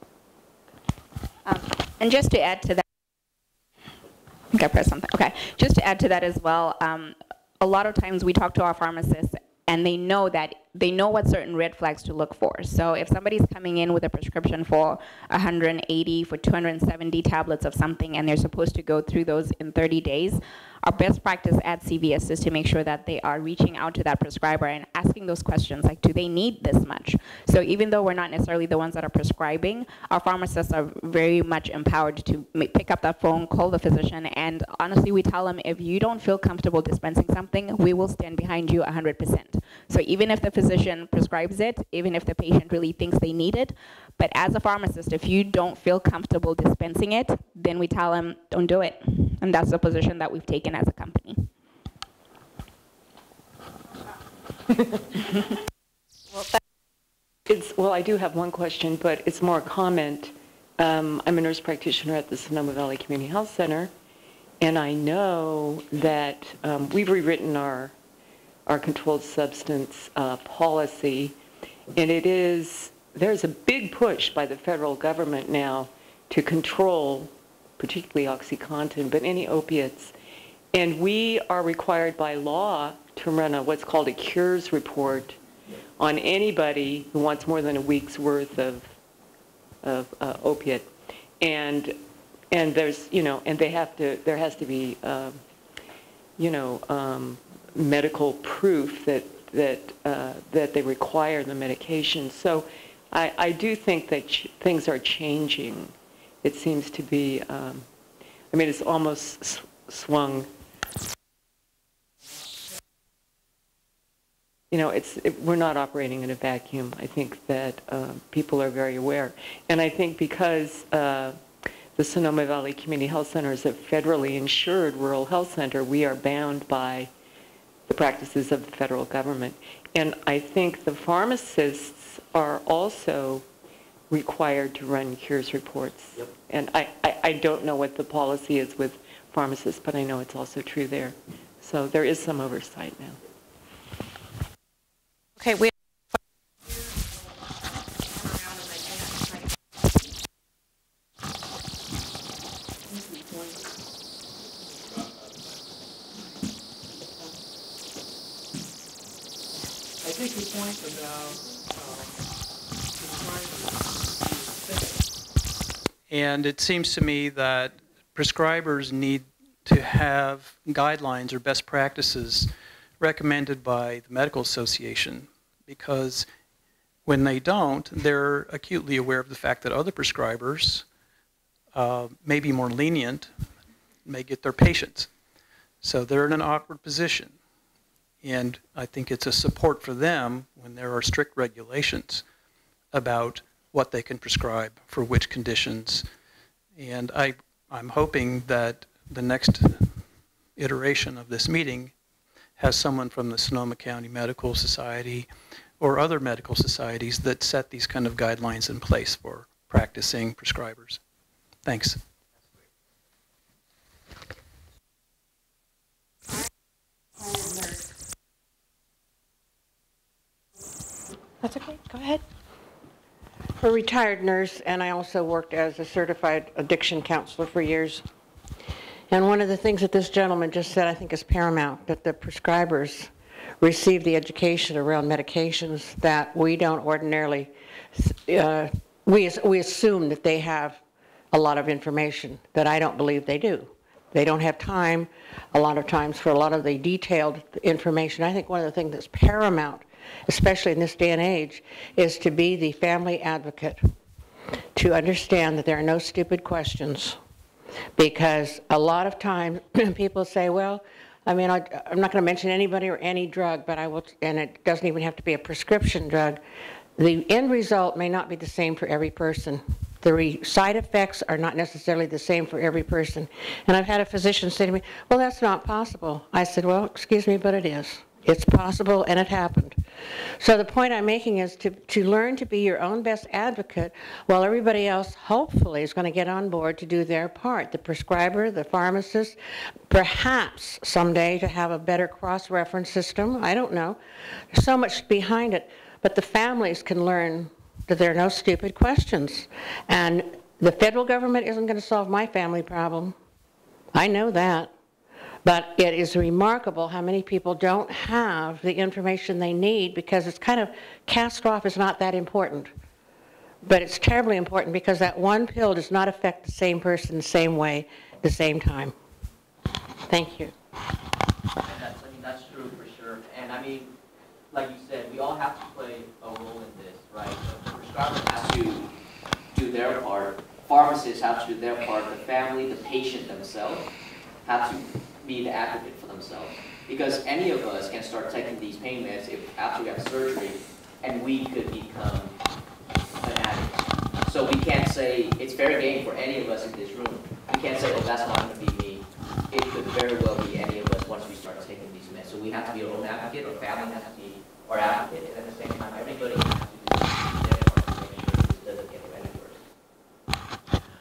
And just to add to that, I think I pressed something. Okay, just to add to that as well, a lot of times we talk to our pharmacists, and they know what certain red flags to look for. So if somebody's coming in with a prescription for 180, for 270 tablets of something, and they're supposed to go through those in 30 days, our best practice at CVS is to make sure that they are reaching out to that prescriber and asking those questions, like, do they need this much? So even though we're not necessarily the ones that are prescribing, our pharmacists are very much empowered to pick up that phone, call the physician, and honestly, we tell them, if you don't feel comfortable dispensing something, we will stand behind you 100%. So even if the physician prescribes it, even if the patient really thinks they need it, but as a pharmacist, if you don't feel comfortable dispensing it, then we tell them, don't do it. And that's the position that we've taken as a company. Well, I do have one question, but it's more a comment. I'm a nurse practitioner at the Sonoma Valley Community Health Center, and I know that we've rewritten our controlled substance policy, and there's a big push by the federal government now to control particularly OxyContin, but any opiates. And we are required by law to run what's called a cures report on anybody who wants more than a week's worth of opiate. And there's, and there has to be, medical proof that they require the medication. So I do think that things are changing. It seems to be, it's almost swung. We're not operating in a vacuum. I think that people are very aware. And I think because the Sonoma Valley Community Health Center is a federally insured rural health center, we are bound by the practices of the federal government. And I think the pharmacists are also required to run cures reports. Yep. And I don't know what the policy is with pharmacists, but I know it's also true there. So there is some oversight now. Okay, we I think the point about and it seems to me that prescribers need to have guidelines or best practices recommended by the Medical Association, because when they don't, they're acutely aware of the fact that other prescribers may be more lenient, may get their patients. So they're in an awkward position. And I think it's a support for them when there are strict regulations about what they can prescribe for which conditions. And I'm hoping that the next iteration of this meeting has someone from the Sonoma County Medical Society or other medical societies that set these kind of guidelines in place for practicing prescribers. Thanks. That's okay, go ahead. I'm a retired nurse, and I also worked as a certified addiction counselor for years. And one of the things that this gentleman just said I think is paramount, that the prescribers receive the education around medications that we don't ordinarily, we assume that they have a lot of information that I don't believe they do. They don't have time a lot of times for a lot of the detailed information. I think one of the things that's paramount, especially in this day and age, is to be the family advocate, to understand that there are no stupid questions. Because a lot of times people say, well, I mean, I'm not going to mention anybody or any drug, but I will, and it doesn't even have to be a prescription drug. The end result may not be the same for every person. The side effects are not necessarily the same for every person. And I've had a physician say to me, well, that's not possible. I said, well, excuse me, but it is. It's possible, and it happened. So the point I'm making is to learn to be your own best advocate while everybody else hopefully is going to get on board to do their part. The prescriber, the pharmacist, perhaps someday to have a better cross-reference system. I don't know. There's so much behind it. But the families can learn that there are no stupid questions. And the federal government isn't going to solve my family problem. I know that. But it is remarkable how many people don't have the information they need because it's kind of cast off as not that important. But it's terribly important because that one pill does not affect the same person the same way, the same time. Thank you. That's true for sure. And I mean, like you said, we all have to play a role in this, right? The prescriber has to do their part. Pharmacists have to do their part. The family, the patient themselves have to be the advocate for themselves. Because any of us can start taking these pain meds after we have surgery, and we could become an addict. So we can't say, it's fair game for any of us in this room. We can't say, oh, that's not going to be me. It could very well be any of us once we start taking these meds. So we have to be our own advocate, our family has to be our advocate, and at the same time, everybody has to do their part to make sure this doesn't get any worse.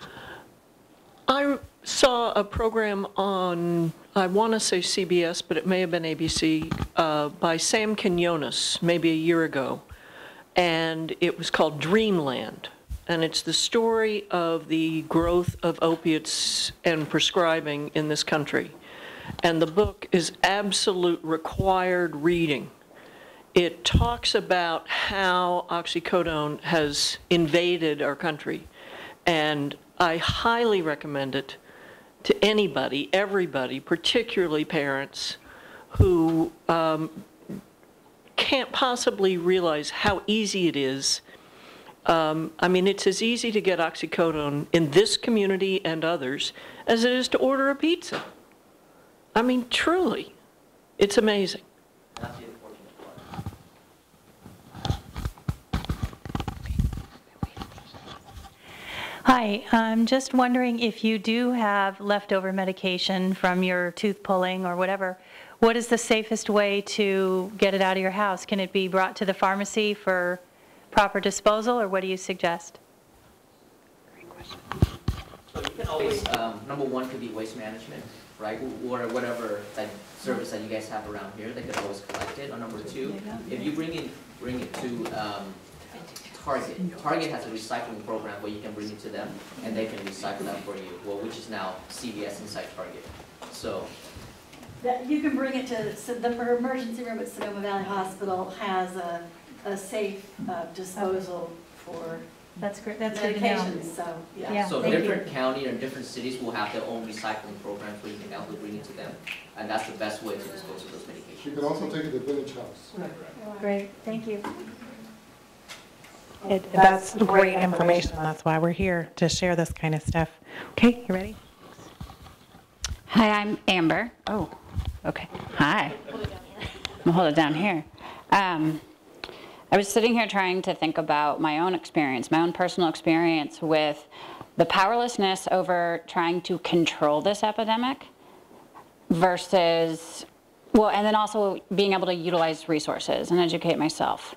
I saw a program on, I want to say CBS, but it may have been ABC, by Sam Quinones, maybe a year ago. And it was called Dreamland. And it's the story of the growth of opiates and prescribing in this country. And the book is absolute required reading. It talks about how oxycodone has invaded our country. And I highly recommend it to anybody, everybody, particularly parents who can't possibly realize how easy it is. I mean, it's as easy to get oxycodone in this community and others as it is to order a pizza. I mean, truly, it's amazing. Hi, I'm just wondering if you do have leftover medication from your tooth pulling or whatever, what is the safest way to get it out of your house? Can it be brought to the pharmacy for proper disposal, or what do you suggest? Great question. So you can always, number one could be waste management, right? Or whatever that service that you guys have around here, they could always collect it. Or number two, if you bring it to Target. Target has a recycling program where you can bring it to them and they can recycle that for you, well, which is now CVS inside Target. So you can bring it to the emergency room at Sonoma Valley Hospital has a safe disposal for That's great. That's good to know. medications, so, yeah. So thank you. different county or different cities will have their own recycling programs where you can also bring it to them. And that's the best way to dispose of those medications. You can also take it to Village House. Great, thank you. That's great information. That's why we're here, to share this kind of stuff. Okay, you ready? Hi, I'm Amber. Oh, okay. Hi. I'm hold it down here. I was sitting here trying to think about my own experience, my own personal experience with the powerlessness over trying to control this epidemic versus, well, and then also being able to utilize resources and educate myself.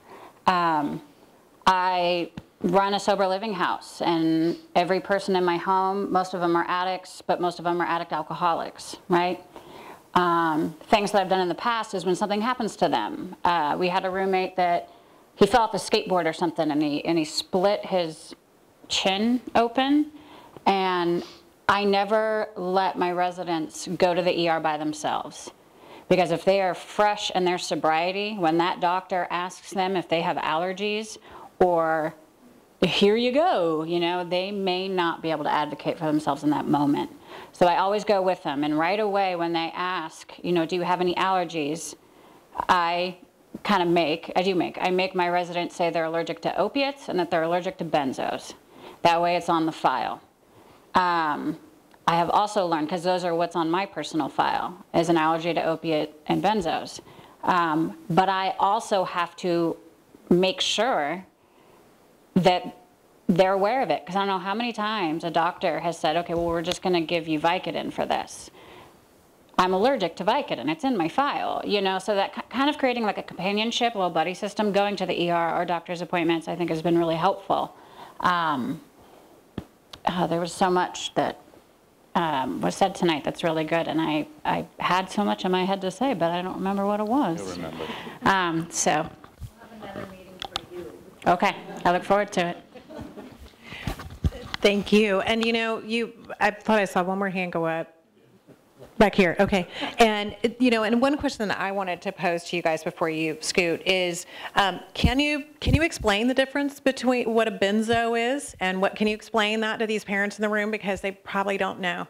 I run a sober living house, and every person in my home, most of them are addicts, but most of them are addict alcoholics, right? Things that I've done in the past is when something happens to them. We had a roommate that he fell off a skateboard or something, and he split his chin open, and I never let my residents go to the ER by themselves. Because if they are fresh in their sobriety, when that doctor asks them if they have allergies or here you go, you know, they may not be able to advocate for themselves in that moment. So I always go with them, and right away when they ask, you know, do you have any allergies, I make my residents say they're allergic to opiates and that they're allergic to benzos. That way it's on the file. I have also learned, because those are what's on my personal file, is an allergy to opiate and benzos. But I also have to make sure that they're aware of it, because I don't know how many times a doctor has said, okay, well, we're just going to give you Vicodin for this. I'm allergic to Vicodin. It's in my file, you know, so that kind of creating like a companionship, a little buddy system, going to the ER or doctor's appointments, I think has been really helpful. There was so much that was said tonight that's really good, and I had so much in my head to say, but I don't remember what it was. You'll remember. So. We'll have another meeting for you. Okay, I look forward to it. Thank you. And you know, I thought I saw one more hand go up. Back here, okay. And, you know, and one question that I wanted to pose to you guys before you scoot is, can you explain the difference between what a benzo is and can you explain that to these parents in the room, because they probably don't know?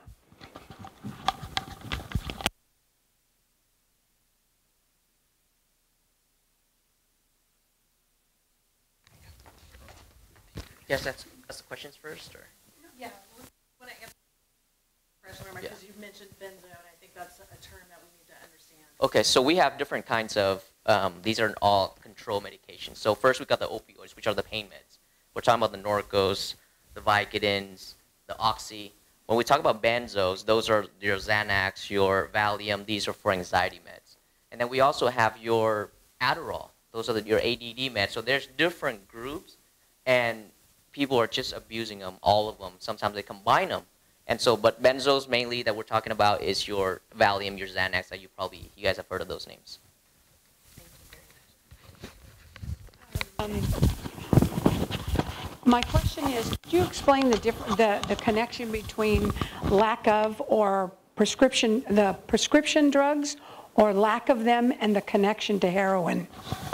Yes, that's the questions first, or? Yeah, when I answer because you've mentioned benzo, and I think that's a term that we need to understand. Okay, so we have different kinds of, these are all control medications. So first we got the opioids, which are the pain meds. We're talking about the Norcos, the Vicodins, the Oxy. When we talk about benzos, those are your Xanax, your Valium, these are for anxiety meds. And then we also have your Adderall. Those are your ADD meds. So there's different groups, and people are just abusing them, all of them. Sometimes they combine them. And so, but benzos mainly that we're talking about is your Valium, your Xanax, that you guys have heard of those names. My question is, could you explain the connection between lack of or the prescription drugs or lack of them and the connection to heroin?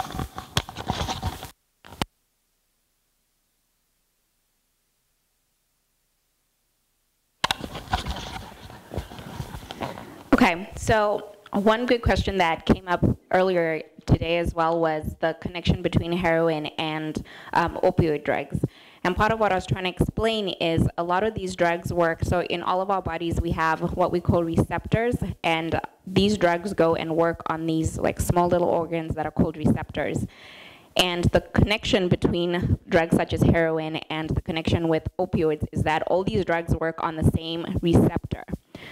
Okay, so one good question that came up earlier today as well was the connection between heroin and opioid drugs. And part of what I was trying to explain is a lot of these drugs work, so in all of our bodies we have what we call receptors, and these drugs go and work on these like small little organs that are called receptors. And the connection between drugs such as heroin and the connection with opioids is that all these drugs work on the same receptor.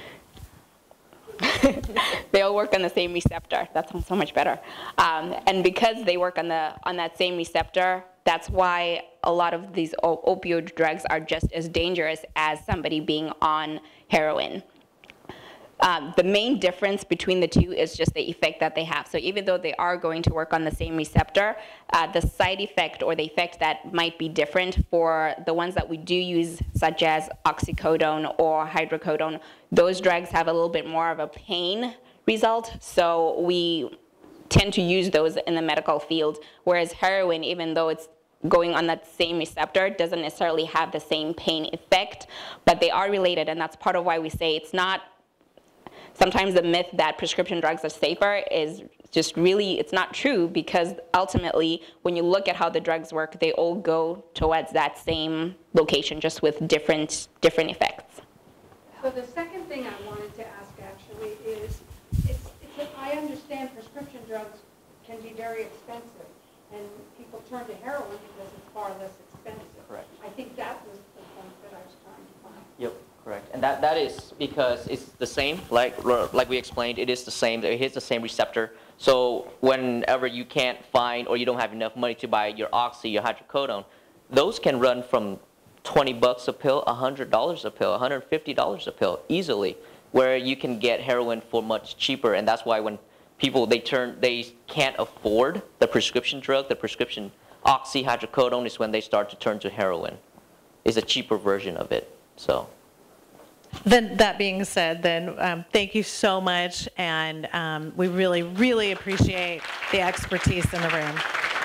They all work on the same receptor. That sounds so much better. And because they work on that same receptor, that's why a lot of these opioid drugs are just as dangerous as somebody being on heroin. The main difference between the two is just the effect that they have. So even though they are going to work on the same receptor, the side effect or the effect that might be different for the ones that we do use, such as oxycodone or hydrocodone, those drugs have a little bit more of a pain result. So we tend to use those in the medical field, whereas heroin, even though it's going on that same receptor doesn't necessarily have the same pain effect, but they are related, and that's part of why we say it's not, sometimes the myth that prescription drugs are safer is just really, it's not true, because ultimately, when you look at how the drugs work, they all go towards that same location, just with different effects. So the second thing I wanted to ask actually is, I understand prescription drugs can be very expensive, and people turn to heroin because it's far less expensive. Correct. I think that was the point that I was trying to find. Yep, correct. And that is because it's the same, like we explained, it is the same, it hits the same receptor. So whenever you can't find or you don't have enough money to buy your oxy, your hydrocodone, those can run from $20 a pill, $100 a pill, $150 a pill easily, where you can get heroin for much cheaper. And that's why when people, they can't afford the prescription drug, the prescription oxy, hydrocodone is when they start to turn to heroin. It's a cheaper version of it, so. Then that being said, then thank you so much, and we really, really appreciate the expertise in the room.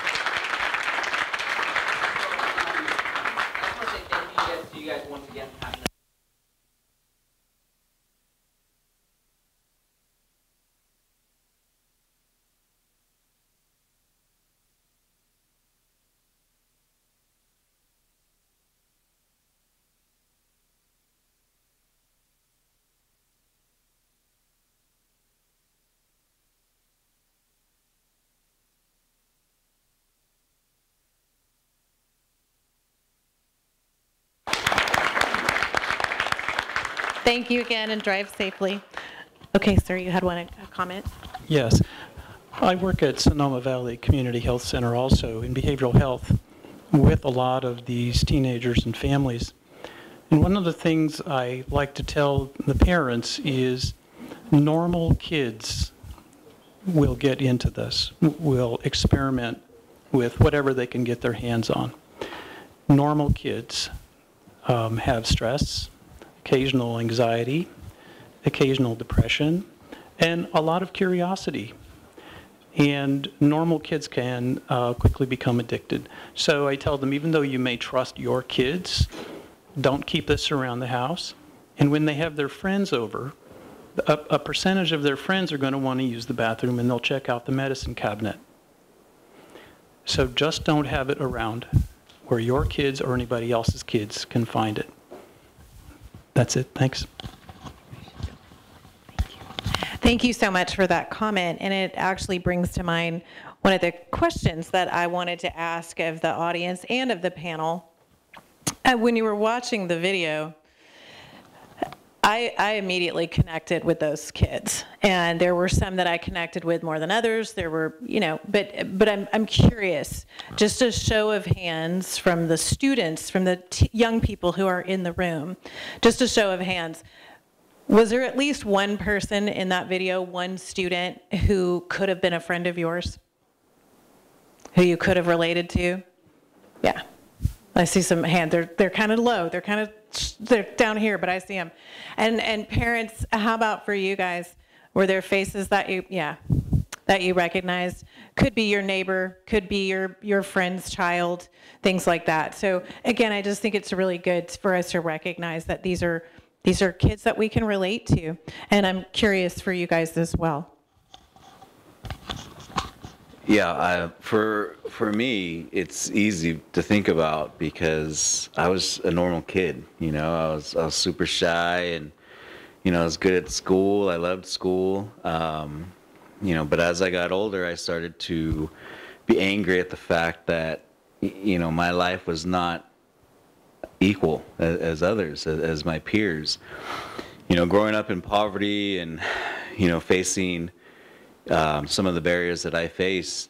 I want to say thank you guys once again. Thank you again, and drive safely. Okay, sir, you had a comment? Yes. I work at Sonoma Valley Community Health Center also in behavioral health with a lot of these teenagers and families. And one of the things I like to tell the parents is normal kids will get into this, will experiment with whatever they can get their hands on. Normal kids have stress, occasional anxiety, occasional depression, and a lot of curiosity. And normal kids can quickly become addicted. So I tell them, even though you may trust your kids, don't keep this around the house. And when they have their friends over, a percentage of their friends are going to want to use the bathroom, and they'll check out the medicine cabinet. So just don't have it around where your kids or anybody else's kids can find it. That's it. Thanks. Thank you so much for that comment, and it actually brings to mind one of the questions that I wanted to ask of the audience and of the panel. When you were watching the video, I immediately connected with those kids, and there were some that I connected with more than others. There were, but I'm curious, just a show of hands from the students, from the young people who are in the room, just a show of hands. Was there at least one person in that video, one student, who could have been a friend of yours? Who you could have related to? Yeah. I see some hands. They're kind of low. They're down here, but I see them. And parents, how about for you guys? Were there faces that you recognized? Could be your neighbor, could be your friend's child, things like that. So again, I just think it's really good for us to recognize that these are kids that we can relate to. And I'm curious for you guys as well. Yeah, for me, it's easy to think about because I was a normal kid. I was super shy, and I was good at school. I loved school. But as I got older, I started to be angry at the fact that my life was not equal as others, as my peers. Growing up in poverty and facing some of the barriers that I faced,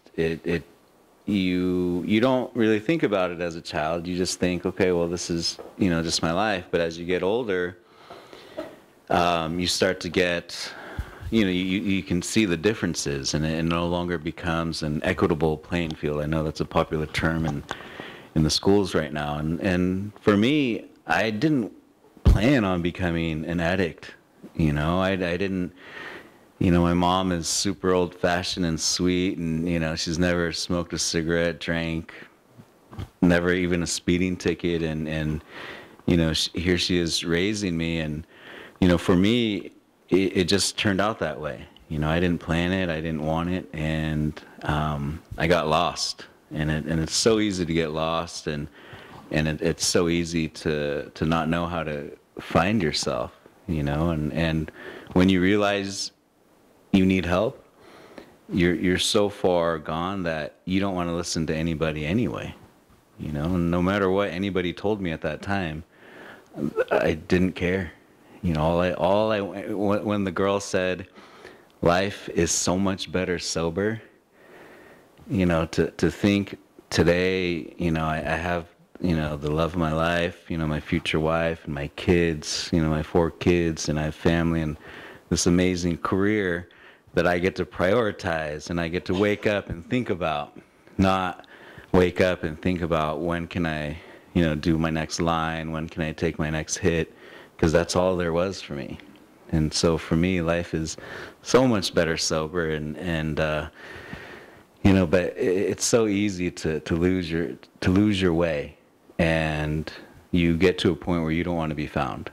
you don't really think about it as a child. You just think, okay, well, this is just my life. But as you get older, you start to get, you can see the differences, and it no longer becomes an equitable playing field. I know that's a popular term in the schools right now. And for me, I didn't plan on becoming an addict. I didn't. My mom is super old-fashioned and sweet, and she's never smoked a cigarette, drank never even a speeding ticket, and you know, here she is raising me, and you know, for me, it just turned out that way. You know, I didn't plan it, I didn't want it, and I got lost. And it's so easy to get lost, and it's so easy to not know how to find yourself, you know, and when you realize you need help, you're so far gone that you don't want to listen to anybody anyway, you know, and no matter what anybody told me at that time, I didn't care. You know, when the girl said, life is so much better sober, you know, to think today, you know, I have, you know, the love of my life, you know, my future wife and my kids, you know, my 4 kids, and I have family and this amazing career that I get to prioritize, and I get to wake up and think about, not wake up and think about when can I, you know, do my next line, when can I take my next hit, because that's all there was for me. And so for me, life is so much better sober, and you know, but it's so easy to lose your way, and you get to a point where you don't want to be found.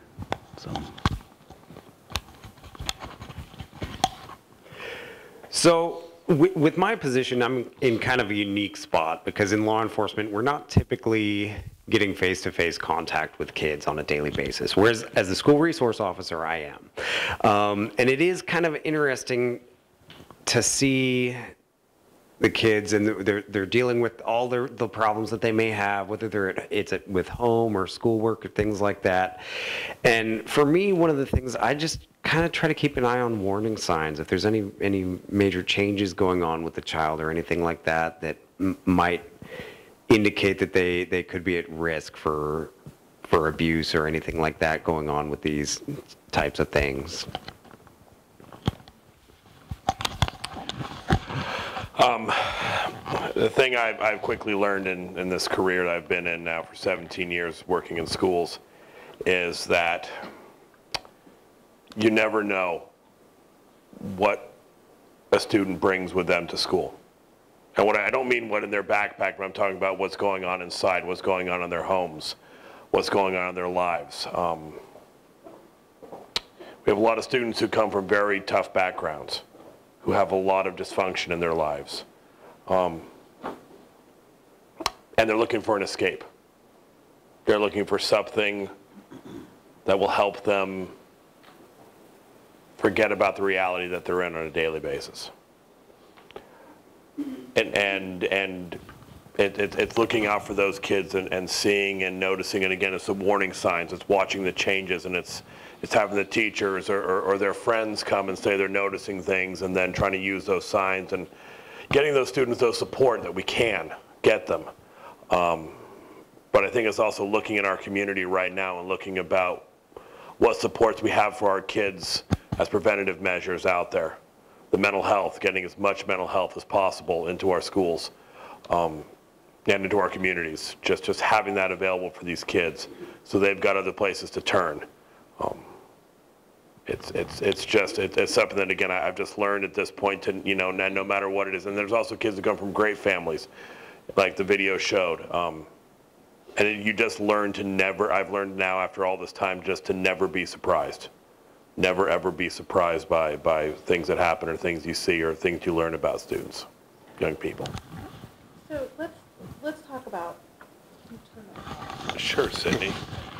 So with my position, I'm in kind of a unique spot, because in law enforcement, we're not typically getting face-to-face contact with kids on a daily basis, whereas as a school resource officer, I am. And it is kind of interesting to see the kids, and they're dealing with all the problems that they may have, whether it's with home or schoolwork or things like that. And for me, one of the things, I just kind of try to keep an eye on warning signs. If there's any major changes going on with the child or anything like that that might indicate that they could be at risk for abuse or anything like that going on with these types of things. The thing I've quickly learned in this career that I've been in now for 17 years working in schools is that you never know what a student brings with them to school. And I don't mean what in their backpack, but I'm talking about what's going on inside, what's going on in their homes, what's going on in their lives. We have a lot of students who come from very tough backgrounds, who have a lot of dysfunction in their lives. And they're looking for an escape. They're looking for something that will help them forget about the reality that they're in on a daily basis. And it's looking out for those kids and seeing and noticing, and again, it's the warning signs, it's watching the changes, and it's having the teachers or their friends come and say they're noticing things, and then trying to use those signs and getting those students those support that we can get them. But I think it's also looking at our community right now and looking about what supports we have for our kids as preventative measures out there. The mental health, getting as much mental health as possible into our schools and into our communities. Just having that available for these kids so they've got other places to turn. It's something that, again, I've just learned at this point to, you know, no matter what it is. And there's also kids that come from great families, like the video showed. And you just learn to never, I've learned now after all this time, just to never be surprised. Never ever be surprised by things that happen or things you see or things you learn about students, young people. So let's talk about. Sure, Sydney.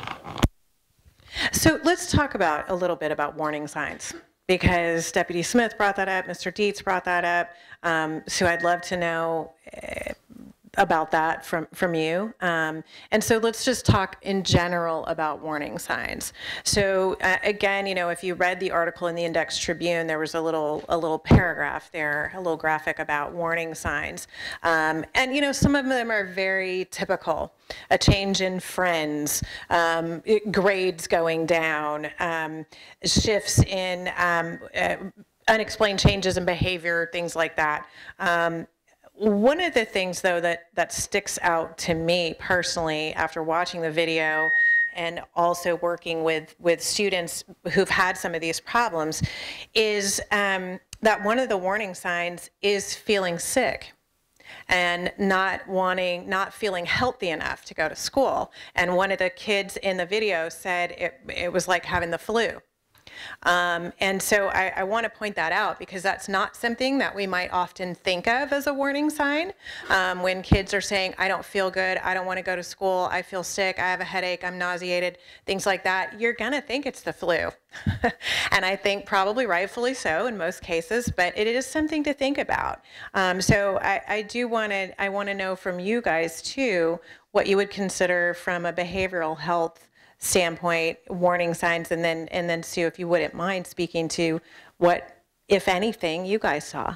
So let's talk about a little bit about warning signs, because Deputy Smith brought that up, Mr. Dietz brought that up. So I'd love to know about that from you. And so let's just talk in general about warning signs. So again, you know, if you read the article in the Index Tribune, there was a little paragraph there, a little graphic about warning signs. And you know, some of them are very typical. A change in friends, grades going down, shifts in unexplained changes in behavior, things like that. One of the things, though, that sticks out to me personally after watching the video and also working with students who've had some of these problems is that one of the warning signs is feeling sick. and not feeling healthy enough to go to school. And one of the kids in the video said it was like having the flu. And so I want to point that out because that's not something that we might often think of as a warning sign. When kids are saying, I don't feel good, I don't want to go to school, I feel sick, I have a headache, I'm nauseated, things like that, you're going to think it's the flu. And I think probably rightfully so in most cases, but it is something to think about. So I want to know from you guys too, what you would consider from a behavioral health standpoint, warning signs, and then Sue, if you wouldn't mind speaking to what, if anything, you guys saw.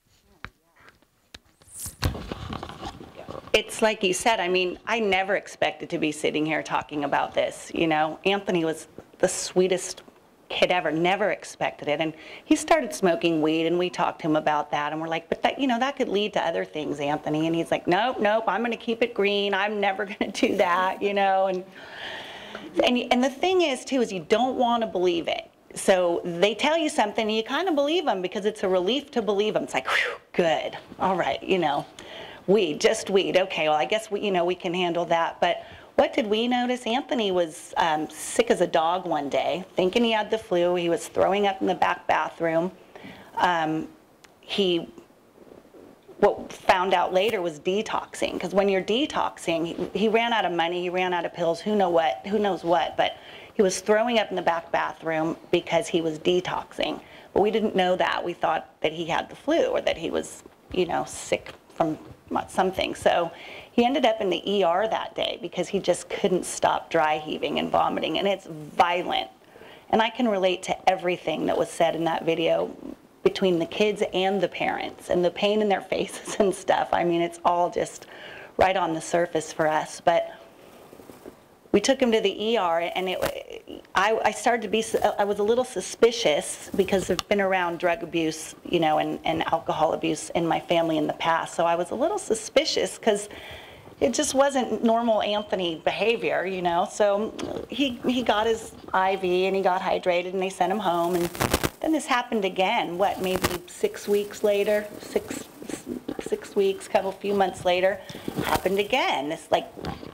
It's like you said, I mean, I never expected to be sitting here talking about this, you know. Anthony was the sweetest kid ever, never expected it. And he started smoking weed, and we talked to him about that, and we're like, but that, you know, that could lead to other things, Anthony. And he's like, nope, I'm going to keep it green. I'm never going to do that, you know. And the thing is, too, is you don't want to believe it. So they tell you something, and you kind of believe them because it's a relief to believe them. It's like, whew, good, all right, you know, weed, just weed. Okay, well, I guess we can handle that. But what did we notice? Anthony was sick as a dog one day, thinking he had the flu. He was throwing up in the back bathroom. What found out later was detoxing, because when you're detoxing, he ran out of money, he ran out of pills, who knows what, but he was throwing up in the back bathroom because he was detoxing. But we didn't know that. We thought that he had the flu or that he was, you know, sick from something. So he ended up in the ER that day because he just couldn't stop dry heaving and vomiting, and it's violent. And I can relate to everything that was said in that video between the kids and the parents, and the pain in their faces and stuff. I mean, it's all just right on the surface for us. But we took him to the ER, and I started to be, I was a little suspicious because I've been around drug abuse, you know, and alcohol abuse in my family in the past. So I was a little suspicious because it just wasn't normal Anthony behavior, you know. So he got his IV and he got hydrated, and they sent him home. And then this happened again, what, maybe 6 weeks later, six weeks, a few months later, happened again. This like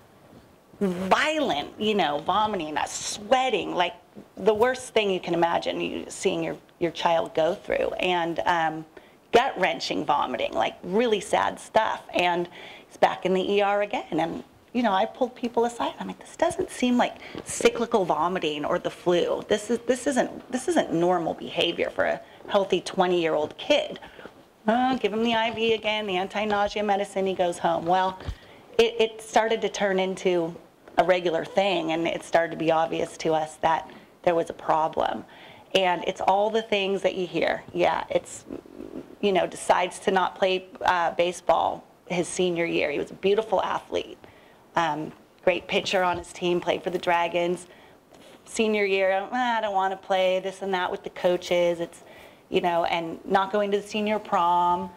violent, you know, vomiting, sweating, like the worst thing you can imagine seeing your child go through. And gut-wrenching vomiting, like really sad stuff. And he's back in the ER again. And you know, I pulled people aside. I'm like, this doesn't seem like cyclical vomiting or the flu. This isn't normal behavior for a healthy 20-year-old kid. Give him the IV again, the anti-nausea medicine, he goes home. Well, it started to turn into a regular thing, and it started to be obvious to us that there was a problem. And it's all the things that you hear. Yeah, it's, you know, decides to not play baseball his senior year. He was a beautiful athlete. Great pitcher on his team, played for the Dragons. Senior year, I don't want to play, this and that with the coaches. It's, you know, and not going to the senior prom,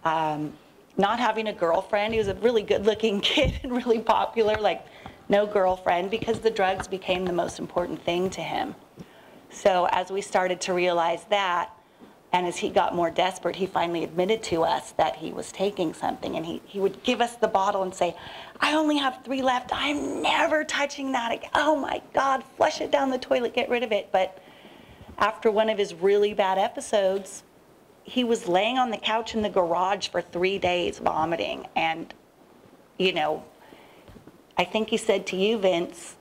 not having a girlfriend. He was a really good-looking kid and really popular, like no girlfriend, because the drugs became the most important thing to him. So as we started to realize that, and as he got more desperate, he finally admitted to us that he was taking something, and he would give us the bottle and say, I only have 3 left, I'm never touching that again. Oh my God, flush it down the toilet, get rid of it. But after one of his really bad episodes, he was laying on the couch in the garage for 3 days vomiting. And, you know, I think he said to you, Vince,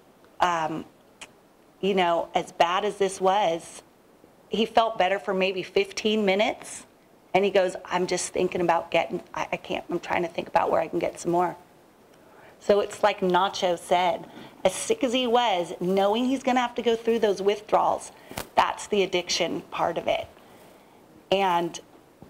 you know, as bad as this was, he felt better for maybe 15 minutes. And he goes, I'm just thinking about I'm trying to think about where I can get some more. So it's like Nacho said, as sick as he was, knowing he's going to have to go through those withdrawals, that's the addiction part of it. And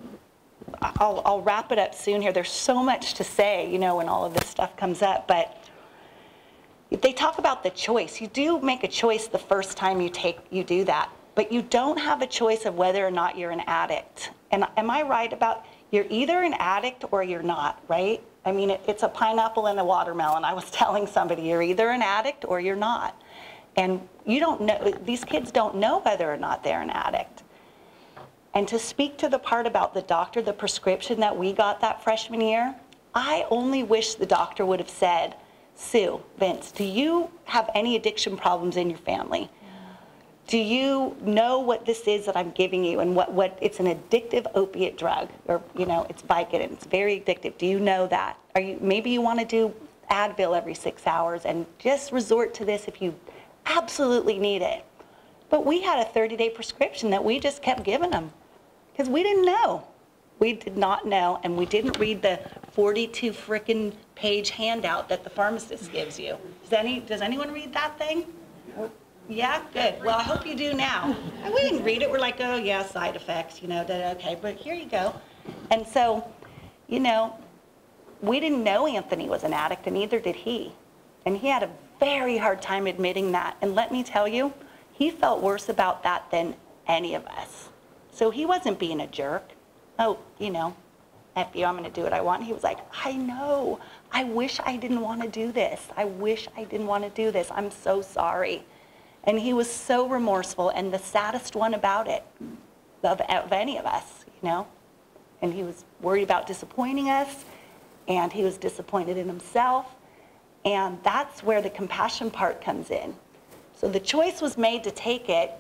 I'll wrap it up soon here. There's so much to say, you know, when all of this stuff comes up, but they talk about the choice. You do make a choice the first time you do that, but you don't have a choice of whether or not you're an addict. And am I right about you're either an addict or you're not, right? I mean, it's a pineapple and a watermelon. I was telling somebody, you're either an addict or you're not. And you don't know, these kids don't know whether or not they're an addict. And to speak to the part about the doctor, the prescription that we got that freshman year, I only wish the doctor would have said, Sue, Vince, do you have any addiction problems in your family? Do you know what this is that I'm giving you and what it's an addictive opiate drug, or, you know, it's Vicodin, it's very addictive. Do you know that? Maybe you want to do Advil every 6 hours and just resort to this if you absolutely need it. But we had a 30-day prescription that we just kept giving them because we didn't know. We did not know, and we didn't read the 42 frickin' page handout that the pharmacist gives you. Does anyone read that thing? Yeah, good. Well, I hope you do now. And we didn't read it. We're like, oh yeah, side effects, you know, okay, but here you go. And so, you know, we didn't know Anthony was an addict, and neither did he. And he had a very hard time admitting that. And let me tell you, he felt worse about that than any of us. So he wasn't being a jerk. Oh, you know, F you, I'm going to do what I want. He was like, I know. I wish I didn't want to do this. I wish I didn't want to do this. I'm so sorry. And he was so remorseful and the saddest one about it of any of us, you know. And he was worried about disappointing us, and he was disappointed in himself. And that's where the compassion part comes in. So the choice was made to take it,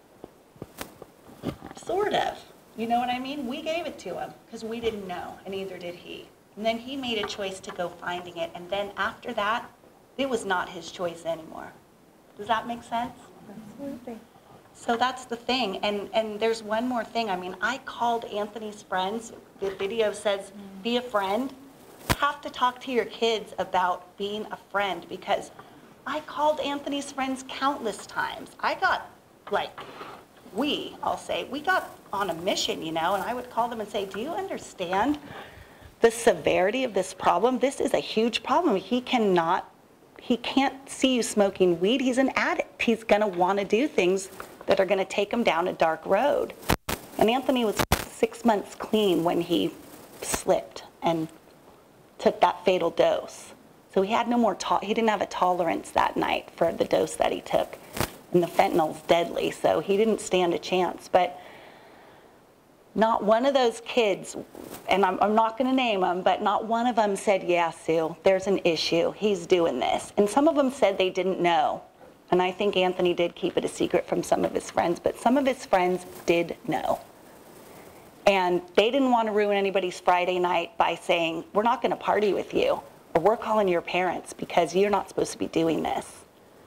sort of. You know what I mean? We gave it to him because we didn't know, and neither did he. And then he made a choice to go finding it. And then after that, it was not his choice anymore. Does that make sense? Absolutely. So that's the thing. And there's one more thing. I mean, I called Anthony's friends. The video says, be a friend. You have to talk to your kids about being a friend, because I called Anthony's friends countless times. I got, like, I'll say, we got on a mission, you know, and I would call them and say, do you understand the severity of this problem? This is a huge problem. He can't see you smoking weed. He's an addict. He's going to want to do things that are going to take him down a dark road. And Anthony was 6 months clean when he slipped and took that fatal dose. So he had no more, he didn't have a tolerance that night for the dose that he took. And the fentanyl's deadly, so he didn't stand a chance. But not one of those kids, and I'm not going to name them, but not one of them said, yeah, Sue, there's an issue. He's doing this. And some of them said they didn't know. And I think Anthony did keep it a secret from some of his friends, but some of his friends did know. And they didn't want to ruin anybody's Friday night by saying, we're not going to party with you, or we're calling your parents because you're not supposed to be doing this.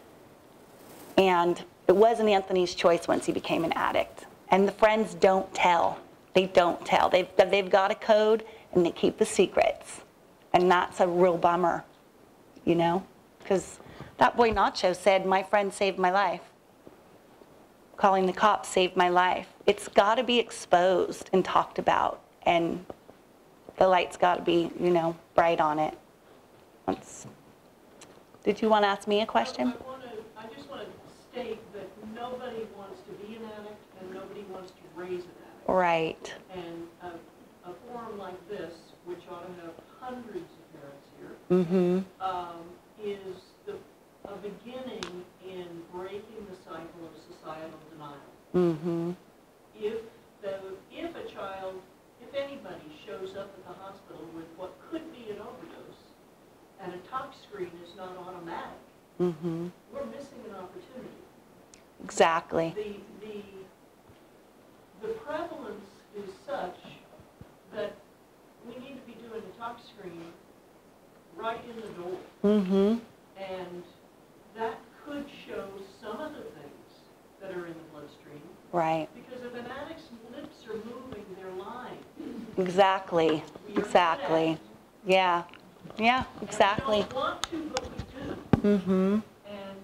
And it wasn't Anthony's choice once he became an addict. And the friends don't tell. They don't tell. They've got a code, and they keep the secrets. And that's a real bummer, you know? Because that boy Nacho said, my friend saved my life. Calling the cops saved my life. It's got to be exposed and talked about. And the light's got to be, you know, bright on it. Did you want to ask me a question? I just want to state that nobody wants to be an addict and nobody wants to raise an addict. Right. And a forum like this, which ought to have hundreds of parents here, is a beginning in breaking the cycle of societal denial. If a child, if anybody shows up at the hospital with what could be an overdose, and a tox screen is not automatic, we're missing an opportunity. Exactly. The prevalence is such that we need to be doing a tox screen right in the door. And that could show some of the things that are in the bloodstream. Right. Because if an addict's lips are moving, they're lying. Exactly. Exactly. Yeah. Yeah, exactly. We don't want to, but we do. And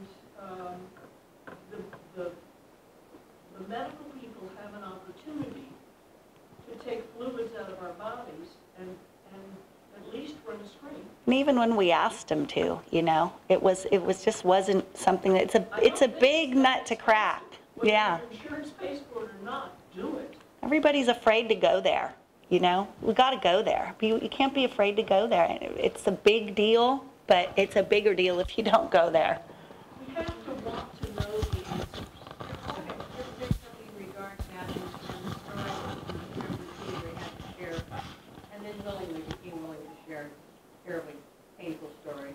the medical people have an opportunity to take fluids out of our bodies and at least run a screen. And even when we asked him to, you know, it just wasn't something that it's a big nut to crack. Yeah. Whether insurance pays for it or not, do it. Everybody's afraid to go there. You know, we got to go there. You can't be afraid to go there. It's a big deal, but it's a bigger deal if you don't go there. We have to want to know the answers. Okay, there's something in regard to that, and the story they had to share, and then willingly became willing to share terribly painful story.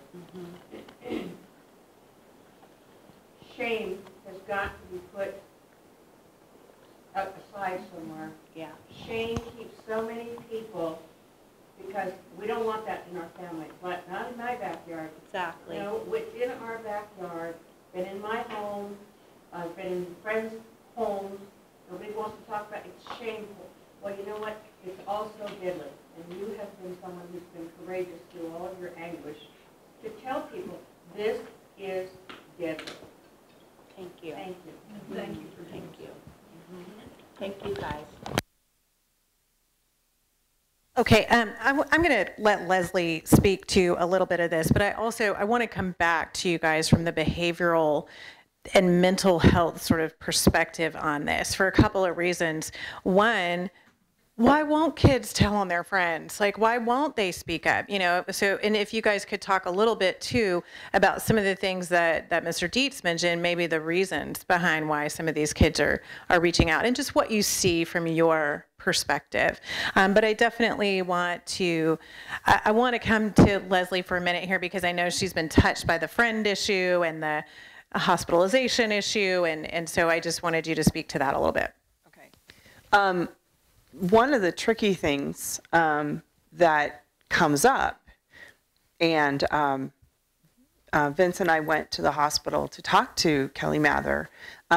Shame has got to be put aside somewhere. Yeah. Shame keeps so many people, because we don't want that in our family, but not in my backyard. Exactly. You know, within our backyard, been in my home, I've been in friends' homes, nobody wants to talk about it. It's shameful. Well, you know what? It's also deadly. And you have been someone who's been courageous through all of your anguish to tell people this is deadly. Thank you. Thank you. Thank you for Thank you. Thank you, guys. Okay, I'm going to let Leslie speak to a little bit of this, but I want to come back to you guys from the behavioral and mental health sort of perspective on this for a couple of reasons. One, why won't kids tell on their friends? Like, why won't they speak up? You know, so, and if you guys could talk a little bit too about some of the things that Mr. Dietz mentioned, maybe the reasons behind why some of these kids are reaching out and just what you see from your perspective. But I definitely want to, I want to come to Leslie for a minute here because I know she's been touched by the friend issue and the hospitalization issue. And so I just wanted you to speak to that a little bit. One of the tricky things that comes up, and Vince and I went to the hospital to talk to Kelly Mather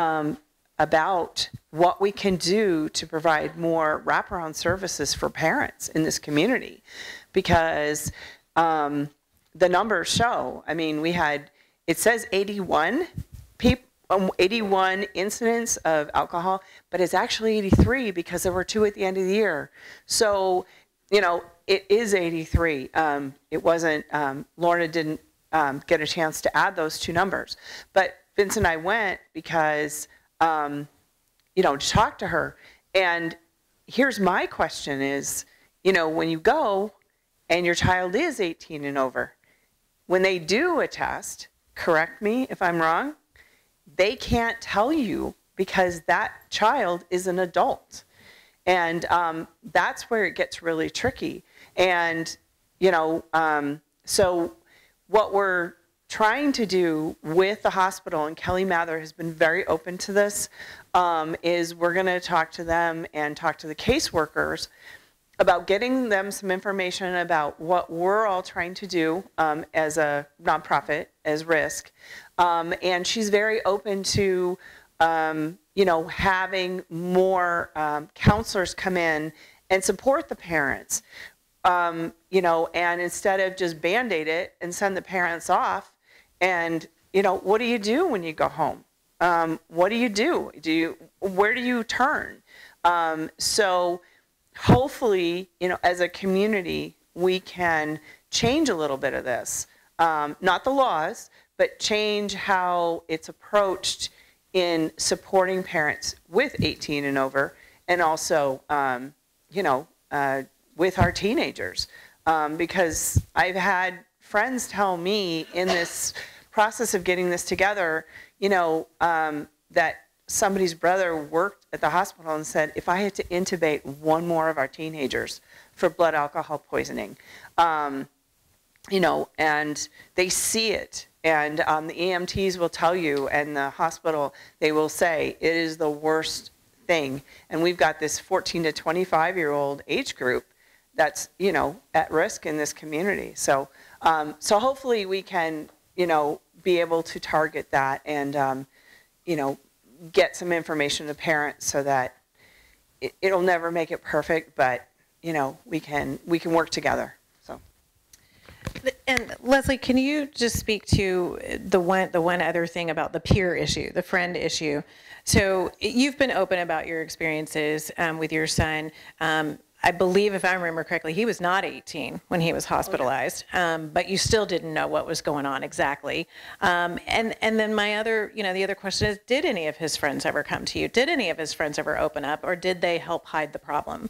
about what we can do to provide more wraparound services for parents in this community, because the numbers show, I mean, we had, it says 81 people, 81 incidents of alcohol, but it's actually 83 because there were 2 at the end of the year. So, you know, it is 83. It wasn't, Lorna didn't get a chance to add those 2 numbers. But Vince and I went because, you know, to talk to her. And here's my question is, you know, when you go and your child is 18 and over, when they do a test, correct me if I'm wrong, they can't tell you because that child is an adult. And that's where it gets really tricky. And, you know, so what we're trying to do with the hospital, and Kelly Mather has been very open to this, is we're going to talk to them and talk to the caseworkers about getting them some information about what we're all trying to do as a nonprofit, as R.I.S.K. And she's very open to, you know, having more counselors come in and support the parents, you know, and instead of just Band-Aid it and send the parents off. And, you know, what do you do when you go home? What do you do? Where do you turn? So hopefully, you know, as a community, we can change a little bit of this. Not the laws, but change how it's approached in supporting parents with 18 and over, and also, you know, with our teenagers. Because I've had friends tell me in this process of getting this together, you know, that somebody's brother worked at the hospital and said, if I had to intubate one more of our teenagers for blood alcohol poisoning, you know, and they see it. And the EMTs will tell you, and the hospital, they will say, it is the worst thing. And we've got this 14 to 25-year-old age group that's, you know, at risk in this community. So, so hopefully we can, you know, be able to target that and, you know, get some information to parents so that it'll never make it perfect, but, you know, we can work together. So. And Leslie, can you just speak to the one other thing about the peer issue, the friend issue? So you've been open about your experiences with your son. I believe, if I remember correctly, he was not 18 when he was hospitalized, but you still didn't know what was going on exactly. And then my other, you know, the other question is, did any of his friends ever come to you? Did any of his friends ever open up, or did they help hide the problem?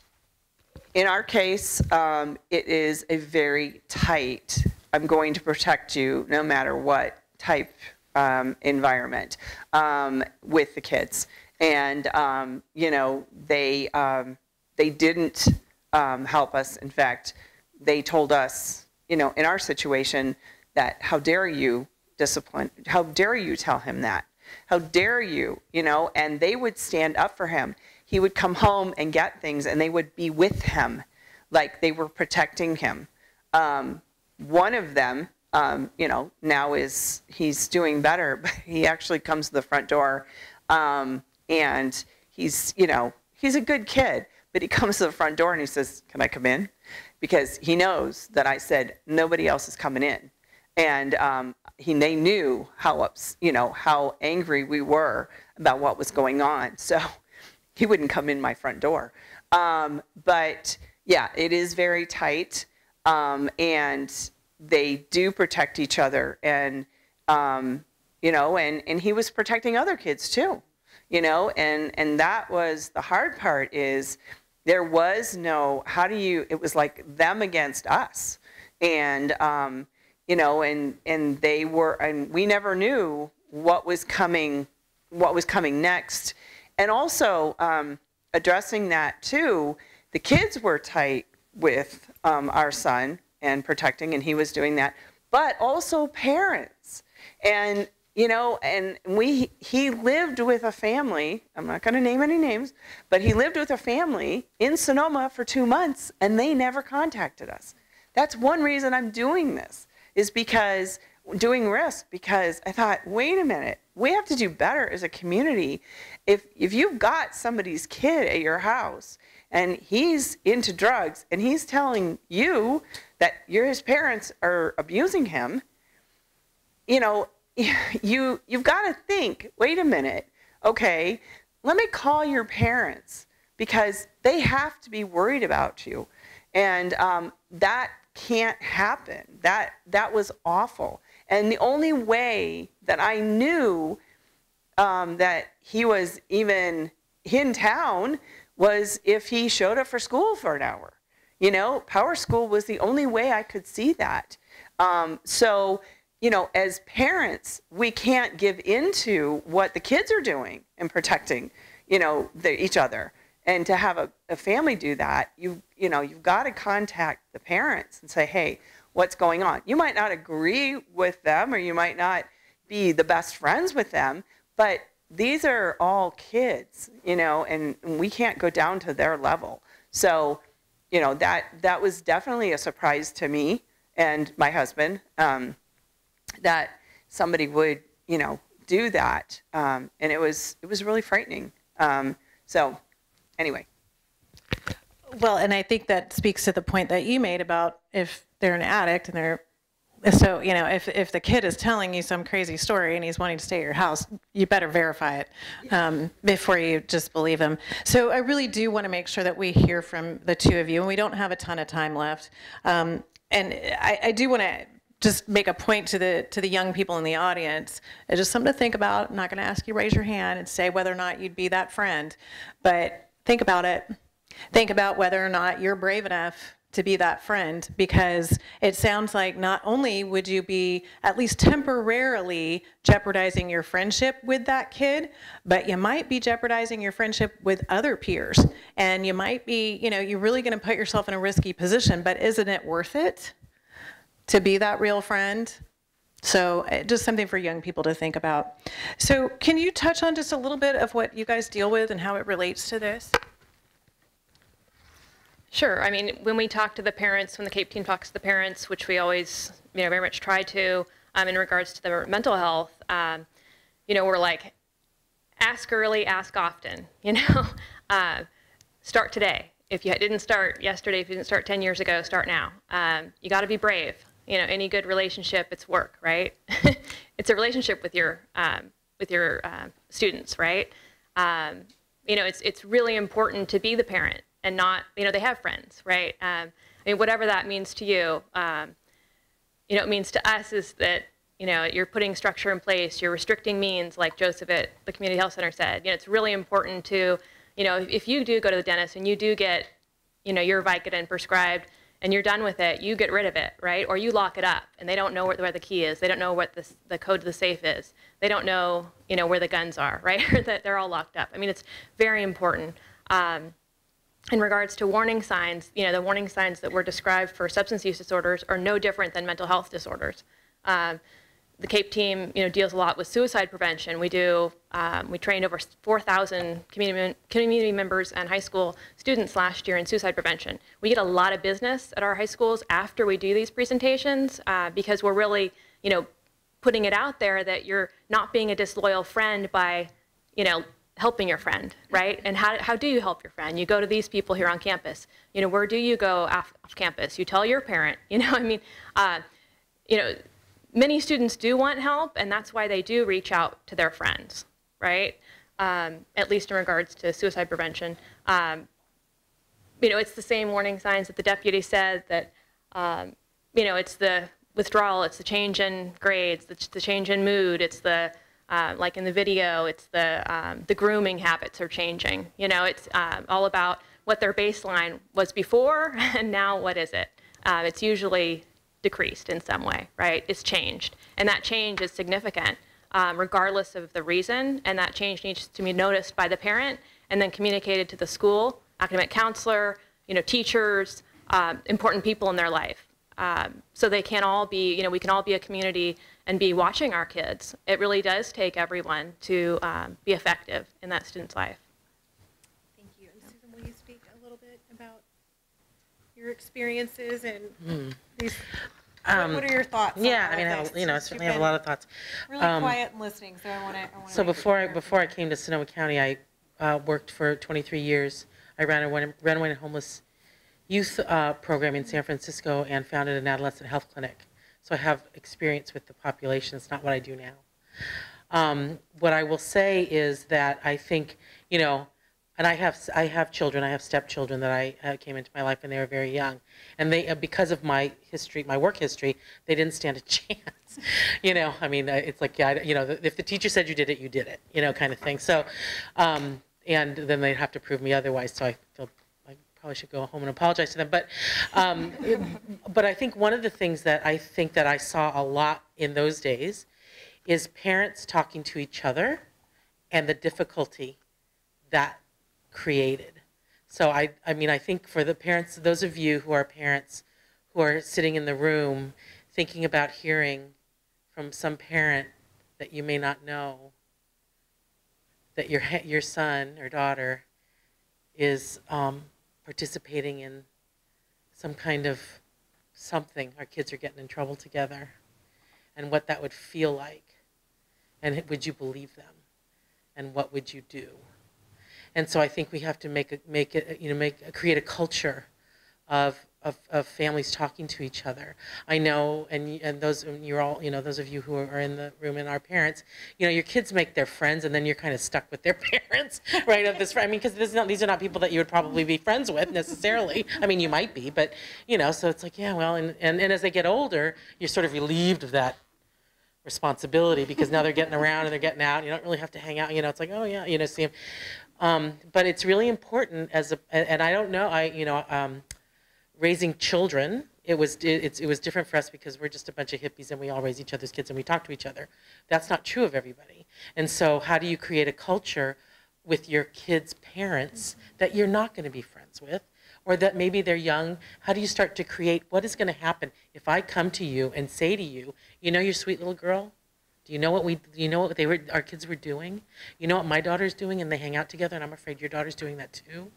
In our case, it is a very tight, I'm going to protect you no matter what type environment with the kids. And, you know, they didn't help us. In fact, they told us, you know, in our situation, that how dare you discipline, how dare you tell him that? How dare you, you know, and they would stand up for him. He would come home and get things and they would be with him like they were protecting him. One of them, you know, now he's doing better, but he actually comes to the front door and he's, you know, he's a good kid, but he comes to the front door and he says, "Can I come in?" Because he knows that I said nobody else is coming in. And they knew how you know, how angry we were about what was going on. So he wouldn't come in my front door. But yeah, it is very tight, and they do protect each other. And you know, and he was protecting other kids too. You know, and that was the hard part, is there was no, it was like them against us. And you know, and they were, and we never knew what was coming next. And also addressing that too, the kids were tight with our son and protecting, and he was doing that, but also parents. And, you know, and he lived with a family, I'm not gonna name any names, but he lived with a family in Sonoma for 2 months and they never contacted us. That's one reason I'm doing this. Is because, doing R.I.S.K, because I thought, wait a minute, we have to do better as a community. If you've got somebody's kid at your house and he's into drugs and he's telling you that his parents are abusing him, you know, you've got to think, wait a minute, okay, let me call your parents because they have to be worried about you. And that can't happen. That was awful. And the only way that I knew that he was even in town was if he showed up for school for an hour. You know, Power School was the only way I could see that. So, you know, as parents, we can't give into what the kids are doing and protecting, you know, each other. And to have a family do that, you know, you've got to contact the parents and say, hey, what's going on? You might not agree with them or you might not be the best friends with them, but these are all kids, you know, and we can't go down to their level. So, you know, that was definitely a surprise to me and my husband, that somebody would, you know, do that. And it was really frightening. So anyway. Well, and I think that speaks to the point that you made about if they're an addict and they're, so, you know, if the kid is telling you some crazy story and he's wanting to stay at your house, you better verify it before you just believe him. So I really do want to make sure that we hear from the two of you, and we don't have a ton of time left. And I do want to just make a point to the young people in the audience. It's just something to think about. I'm not going to ask you to raise your hand and say whether or not you'd be that friend, but think about it. Think about whether or not you're brave enough to be that friend, because it sounds like not only would you be at least temporarily jeopardizing your friendship with that kid, but you might be jeopardizing your friendship with other peers. And you might be, you know, you're really going to put yourself in a risky position, but isn't it worth it to be that real friend? So just something for young people to think about. So can you touch on just a little bit of what you guys deal with and how it relates to this? Sure. I mean, when we talk to the parents, when the CAPE team talks to the parents, which we always, you know, very much try to, in regards to their mental health, you know, we're like, ask early, ask often, you know, start today. If you didn't start yesterday, if you didn't start 10 years ago, start now. You got to be brave. You know, any good relationship, it's work, right? It's a relationship with your students, right? You know, it's really important to be the parent and not, you know, they have friends, right? I mean, whatever that means to you, you know, it means to us is that, you know, you're putting structure in place, you're restricting means, like Joseph at the Community Health Center said. You know, it's really important to, you know, if you do go to the dentist and you do get, you know, your Vicodin prescribed and you're done with it, you get rid of it, right? Or you lock it up and they don't know where the key is. They don't know what the code to the safe is. They don't know, you know, where the guns are, right? Or that they're all locked up. I mean, it's very important. in regards to warning signs, the warning signs that were described for substance use disorders are no different than mental health disorders. The CAPE team, deals a lot with suicide prevention. We trained over 4,000 community members and high school students last year in suicide prevention. We get a lot of business at our high schools after we do these presentations because we're really, putting it out there that you're not being a disloyal friend by, helping your friend, right? And how do you help your friend? You go to these people here on campus. Where do you go off campus? You tell your parent. Many students do want help, and that's why they do reach out to their friends, right? At least in regards to suicide prevention. It's the same warning signs that the deputy said that, it's the withdrawal, it's the change in grades, it's the change in mood, it's the, like in the video, it's the grooming habits are changing. It's all about what their baseline was before, and now what is it? It's usually decreased in some way, right? It's changed. And that change is significant regardless of the reason, and that change needs to be noticed by the parent and then communicated to the school, academic counselor, teachers, important people in their life. So they can all be, we can all be a community and be watching our kids. It really does take everyone to be effective in that student's life. Thank you. And Susan, will you speak a little bit about your experiences and these? What are your thoughts? Yeah, I mean, I certainly have a lot of thoughts. Really quiet and listening, so I want to. So before I came to Sonoma County, I worked for 23 years. I ran a runaway and homeless youth program in San Francisco and founded an adolescent health clinic. So I have experience with the population. It's not what I do now. What I will say is that I think, and I have children. I have stepchildren that I came into my life when they were very young, and they, because of my history, my work history, they didn't stand a chance. It's like, if the teacher said you did it, you did it, kind of thing. So, and then they'd have to prove me otherwise. So I feel I probably should go home and apologize to them. But, but I think one of the things that I think that I saw a lot in those days is parents talking to each other and the difficulty that created. So I think for the parents, those of you who are parents who are sitting in the room thinking about hearing from some parent that you may not know that your son or daughter is participating in some kind of something, our kids are getting in trouble together, and what that would feel like, and would you believe them, and what would you do? And so I think we have to create a culture of families talking to each other. I know, and those you're all, those of you who are in the room and our parents, your kids make their friends, and then you're kind of stuck with their parents, right? Because these are not people that you would probably be friends with necessarily. You might be, but so it's like, yeah, well, and as they get older, you're sort of relieved of that responsibility because now they're getting around and they're getting out. And you don't really have to hang out. It's like, oh yeah, see them. But it's really important and I don't know, raising children, it was different for us because we're just a bunch of hippies and we all raise each other's kids and we talk to each other. That's not true of everybody. And so how do you create a culture with your kids' parents that you're not going to be friends with, or that maybe they're young? How do you start to create, what is going to happen if I come to you and say to you, your sweet little girl? Do you know what our kids were doing? You know what my daughter's doing, and they hang out together, and I'm afraid your daughter's doing that too.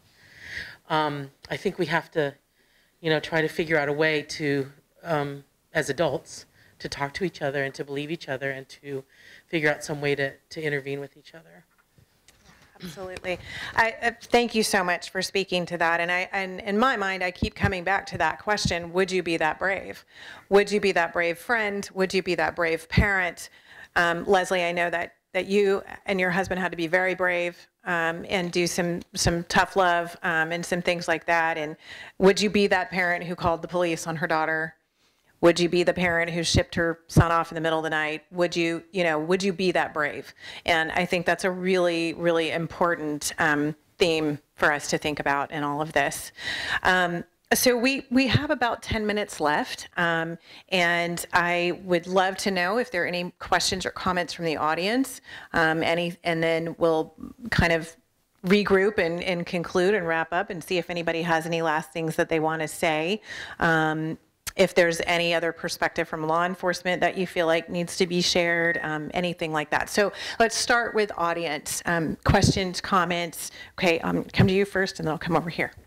I think we have to, try to figure out a way to, as adults, to talk to each other and to believe each other and to figure out some way to intervene with each other. Absolutely. Thank you so much for speaking to that. And in my mind, I keep coming back to that question: would you be that brave? Would you be that brave friend? Would you be that brave parent? Leslie, I know that you and your husband had to be very brave and do some tough love and some things like that. And would you be that parent who called the police on her daughter? Would you be the parent who shipped her son off in the middle of the night? Would you be that brave? And I think that's a really, really important theme for us to think about in all of this. So we have about 10 minutes left, and I would love to know if there are any questions or comments from the audience, and then we'll kind of regroup and conclude and wrap up and see if anybody has any last things that they want to say. If there's any other perspective from law enforcement that you feel like needs to be shared, anything like that. So let's start with audience. Questions, comments. Okay, come to you first and then I'll come over here.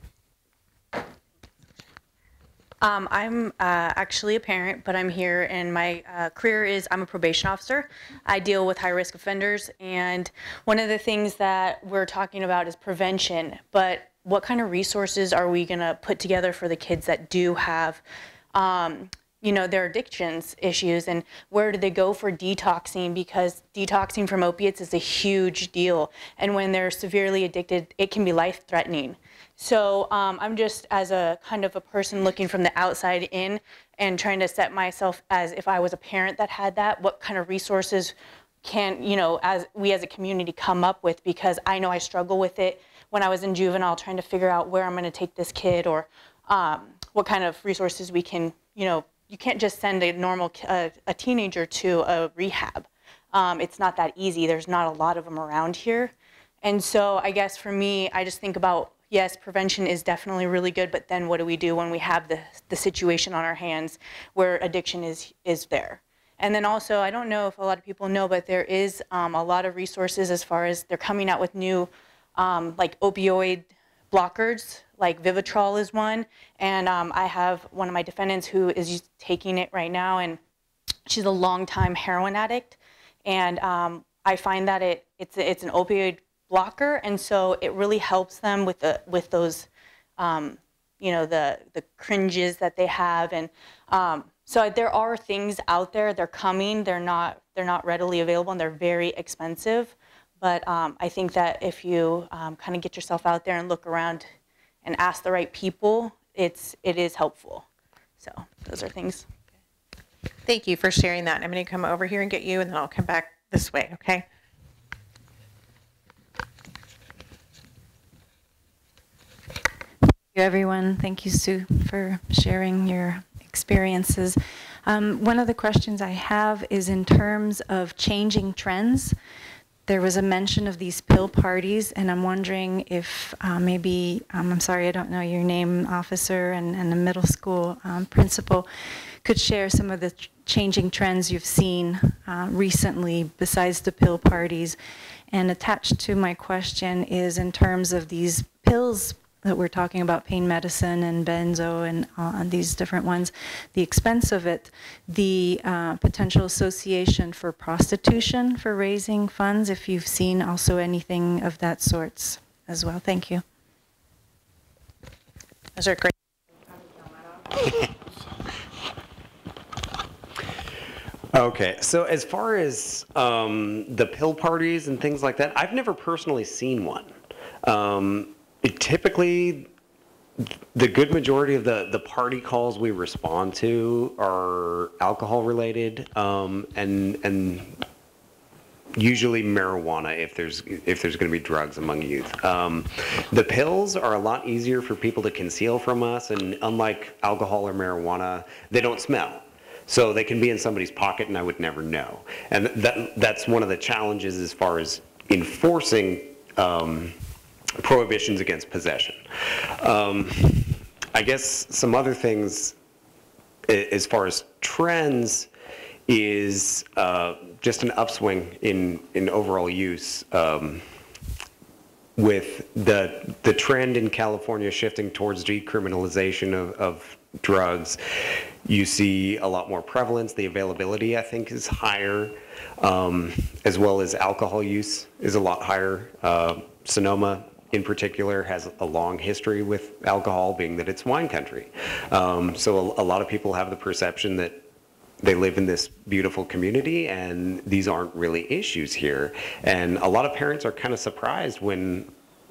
I'm actually a parent, but I'm here and my career is I'm a probation officer. I deal with high-risk offenders, and one of the things that we're talking about is prevention, but what kind of resources are we gonna put together for the kids that do have their addictions issues, and where do they go for detoxing? Because detoxing from opiates is a huge deal, and when they're severely addicted, it can be life-threatening. So I'm just, as a kind of a person looking from the outside in and trying to set myself as if I was a parent that had that, what kind of resources can, as we as a community come up with, because I know I struggle with it when I was in juvenile, trying to figure out where I'm going to take this kid, or what kind of resources we can, you can't just send a normal, a teenager to a rehab. It's not that easy. There's not a lot of them around here. And so I guess for me, I just think about, yes, prevention is definitely really good, but then what do we do when we have the situation on our hands where addiction is there? And then also, I don't know if a lot of people know, but there is a lot of resources as far as they're coming out with new like opioid blockers, like Vivitrol is one. And I have one of my defendants who is taking it right now, and she's a longtime heroin addict. And I find that it's an opioid blocker, and so it really helps them with those the cringes that they have. And so there are things out there. They're coming. They're not readily available, and they're very expensive. But I think that if you kind of get yourself out there and look around and ask the right people, it is helpful. So those are things. Thank you for sharing that. I'm going to come over here and get you, and then I'll come back this way, okay? Thank you, everyone. Thank you, Sue, for sharing your experiences. One of the questions I have is in terms of changing trends. There was a mention of these pill parties, and I'm wondering if maybe, I'm sorry, I don't know your name, officer, and the middle school principal could share some of the changing trends you've seen recently besides the pill parties. And attached to my question is in terms of these pills that we're talking about, pain medicine and benzo and these different ones, the expense of it, the potential association for prostitution for raising funds, if you've seen also anything of that sorts as well. Thank you. Those are great. Okay, so as far as the pill parties and things like that, I've never personally seen one. Typically, the good majority of the party calls we respond to are alcohol related, and usually marijuana if there's going to be drugs among youth. The pills are a lot easier for people to conceal from us, and unlike alcohol or marijuana, they don't smell. So they can be in somebody's pocket and I would never know. And that's one of the challenges as far as enforcing prohibitions against possession. I guess some other things as far as trends is just an upswing in overall use, with the trend in California shifting towards decriminalization of drugs. You see a lot more prevalence. The availability, I think, is higher, as well as alcohol use is a lot higher. Sonoma, in particular, has a long history with alcohol, being that it's wine country. So a lot of people have the perception that they live in this beautiful community and these aren't really issues here. And a lot of parents are kind of surprised when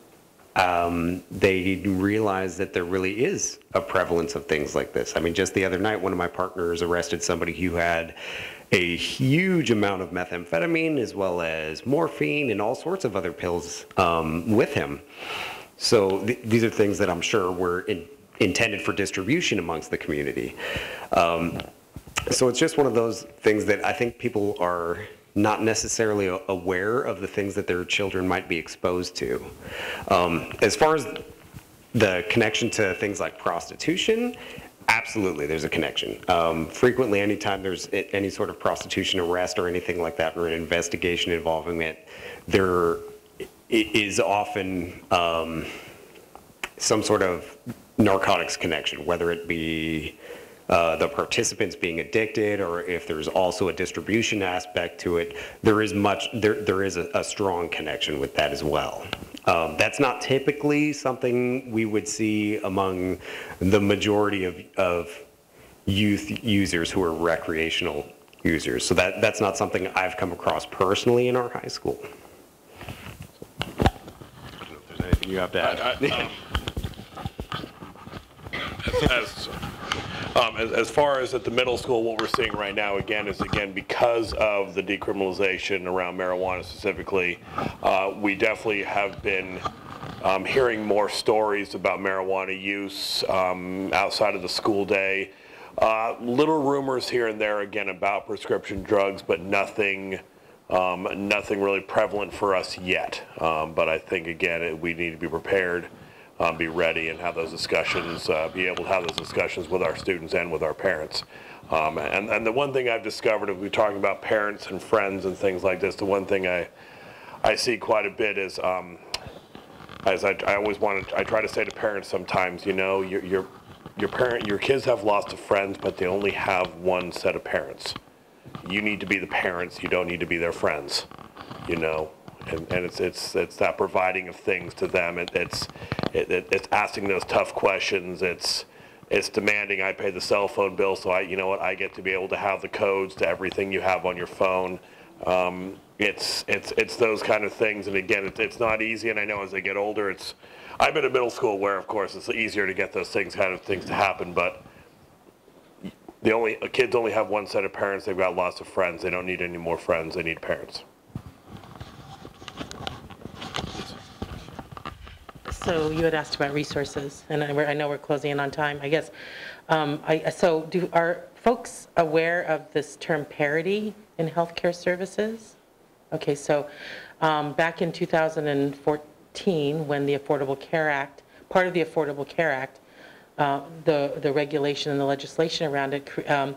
they realize that there really is a prevalence of things like this. I mean, just the other night, one of my partners arrested somebody who had a huge amount of methamphetamine as well as morphine and all sorts of other pills with him. So these are things that I'm sure were intended for distribution amongst the community. So it's just one of those things that I think people are not necessarily aware of the things that their children might be exposed to. As far as the connection to things like prostitution, absolutely, there's a connection. Frequently, anytime there's any sort of prostitution arrest or anything like that, or an investigation involving it, there is often some sort of narcotics connection, whether it be the participants being addicted, or if there's also a distribution aspect to it. There is a strong connection with that as well. That's not typically something we would see among the majority of youth users who are recreational users. So that's not something I've come across personally in our high school. I don't know if there's anything you have to add. As far as at the middle school, what we're seeing right now, again, is because of the decriminalization around marijuana specifically, we definitely have been hearing more stories about marijuana use outside of the school day. Little rumors here and there, again, about prescription drugs, but nothing really prevalent for us yet. But I think, again, we need to be prepared. Be ready and have those discussions, be able to have those discussions with our students and with our parents. And the one thing I've discovered, if we're talking about parents and friends and things like this, the one thing I see quite a bit is, as I try to say to parents sometimes, you know, your kids have lots of friends, but they only have one set of parents. You need to be the parents, you don't need to be their friends, you know. And it's that providing of things to them. It's asking those tough questions. It's demanding I pay the cell phone bill, so I get to be able to have the codes to everything you have on your phone. It's those kind of things. And again, it's not easy. And I know as they get older, I'm in a middle school where, of course, it's easier to get those things to happen. But kids only have one set of parents. They've got lots of friends. They don't need any more friends. They need parents. So you had asked about resources, and I know we're closing in on time. I guess, are folks aware of this term parity in healthcare services? Okay, so back in 2014, when the Affordable Care Act, part of the Affordable Care Act, the regulation and the legislation around it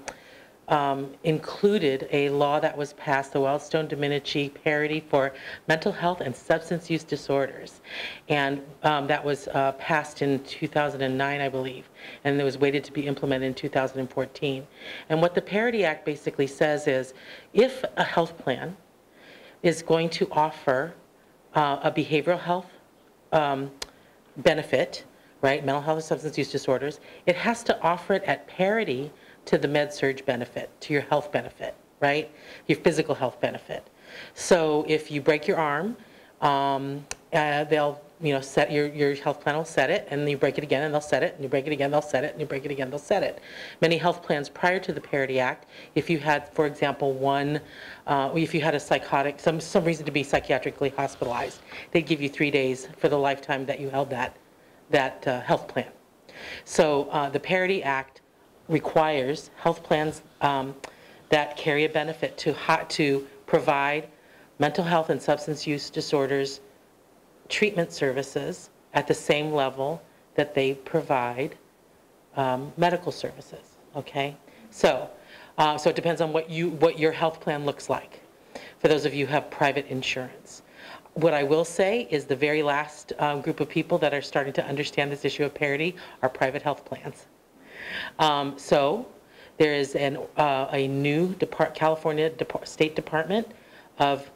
included a law that was passed, the Wellstone-Domenici Parity for Mental Health and Substance Use Disorders. And that was passed in 2009, I believe, and it was waited to be implemented in 2014. And what the Parity Act basically says is, if a health plan is going to offer a behavioral health benefit, right, mental health and substance use disorders, it has to offer it at parity to the med-surg benefit, to your health benefit, right? Your physical health benefit. So if you break your arm, they'll set your health plan will set it, and you break it again and they'll set it, and you break it again, they'll set it, and you break it again, they'll set it. Many health plans prior to the Parity Act, if you had, for example, if you had a psychotic, some reason to be psychiatrically hospitalized, they'd give you 3 days for the lifetime that you held that health plan. So the Parity Act requires health plans that carry a benefit to provide mental health and substance use disorders treatment services at the same level that they provide medical services. Okay, so it depends on what your health plan looks like. For those of you who have private insurance, what I will say is the very last group of people that are starting to understand this issue of parity are private health plans. So there is a new California State Department of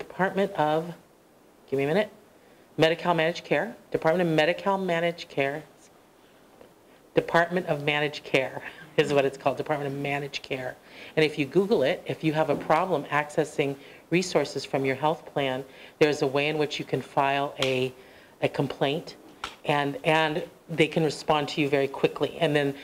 give me a minute, Medi-Cal Managed Care, Department of Medi-Cal Managed Care, Department of Managed Care is what it's called, Department of Managed Care. And if you Google it, if you have a problem accessing resources from your health plan, there's a way in which you can file a complaint, and they can respond to you very quickly, and then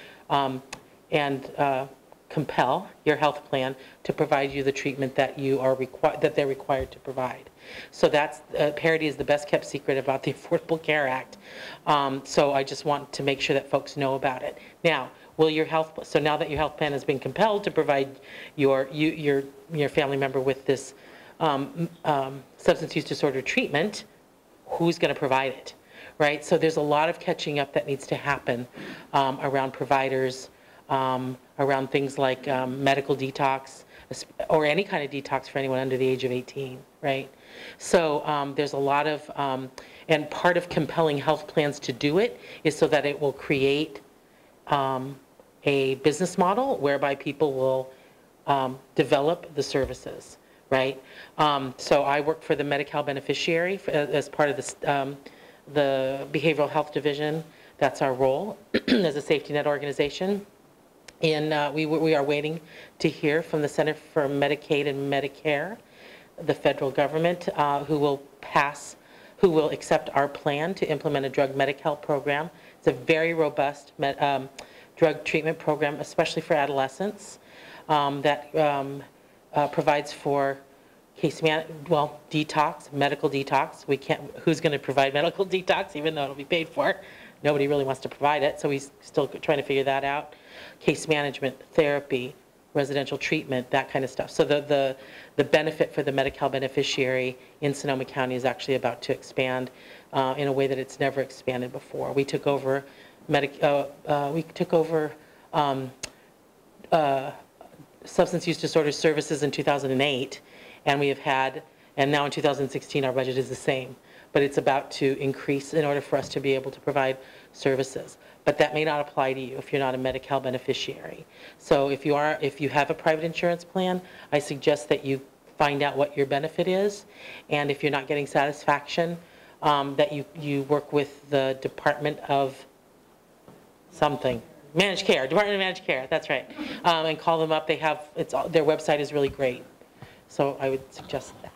compel your health plan to provide you the treatment that they're required to provide. So that's parity is the best kept secret about the Affordable Care Act. So I just want to make sure that folks know about it. Now, will your health, so now that your health plan has been compelled to provide your family member with this substance use disorder treatment, who's going to provide it, right? So there's a lot of catching up that needs to happen around providers, around things like medical detox, or any kind of detox for anyone under the age of 18, right? So there's a lot of, and part of compelling health plans to do it is so that it will create a business model whereby people will develop the services, right? So I work for the Medi-Cal beneficiary as part of the Behavioral Health Division. That's our role as a safety net organization. And we are waiting to hear from the Center for Medicaid and Medicare, the federal government, who will accept our plan to implement a drug Medi-Cal program. It's a very robust drug treatment program, especially for adolescents, that provides for detox, medical detox. Who's going to provide medical detox, even though it'll be paid for? Nobody really wants to provide it, so we're still trying to figure that out. Case management, therapy, residential treatment, that kind of stuff. So the benefit for the Medi-Cal beneficiary in Sonoma County is actually about to expand in a way that it's never expanded before. We took over substance use disorder services in 2008, and we have had, and now in 2016 our budget is the same, but it's about to increase in order for us to be able to provide services. But that may not apply to you if you're not a Medi-Cal beneficiary. So if you have a private insurance plan, I suggest that you find out what your benefit is, and if you're not getting satisfaction, that you work with the Department of something. Managed Care, Department of Managed Care, that's right. And call them up. Their website is really great. So I would suggest that.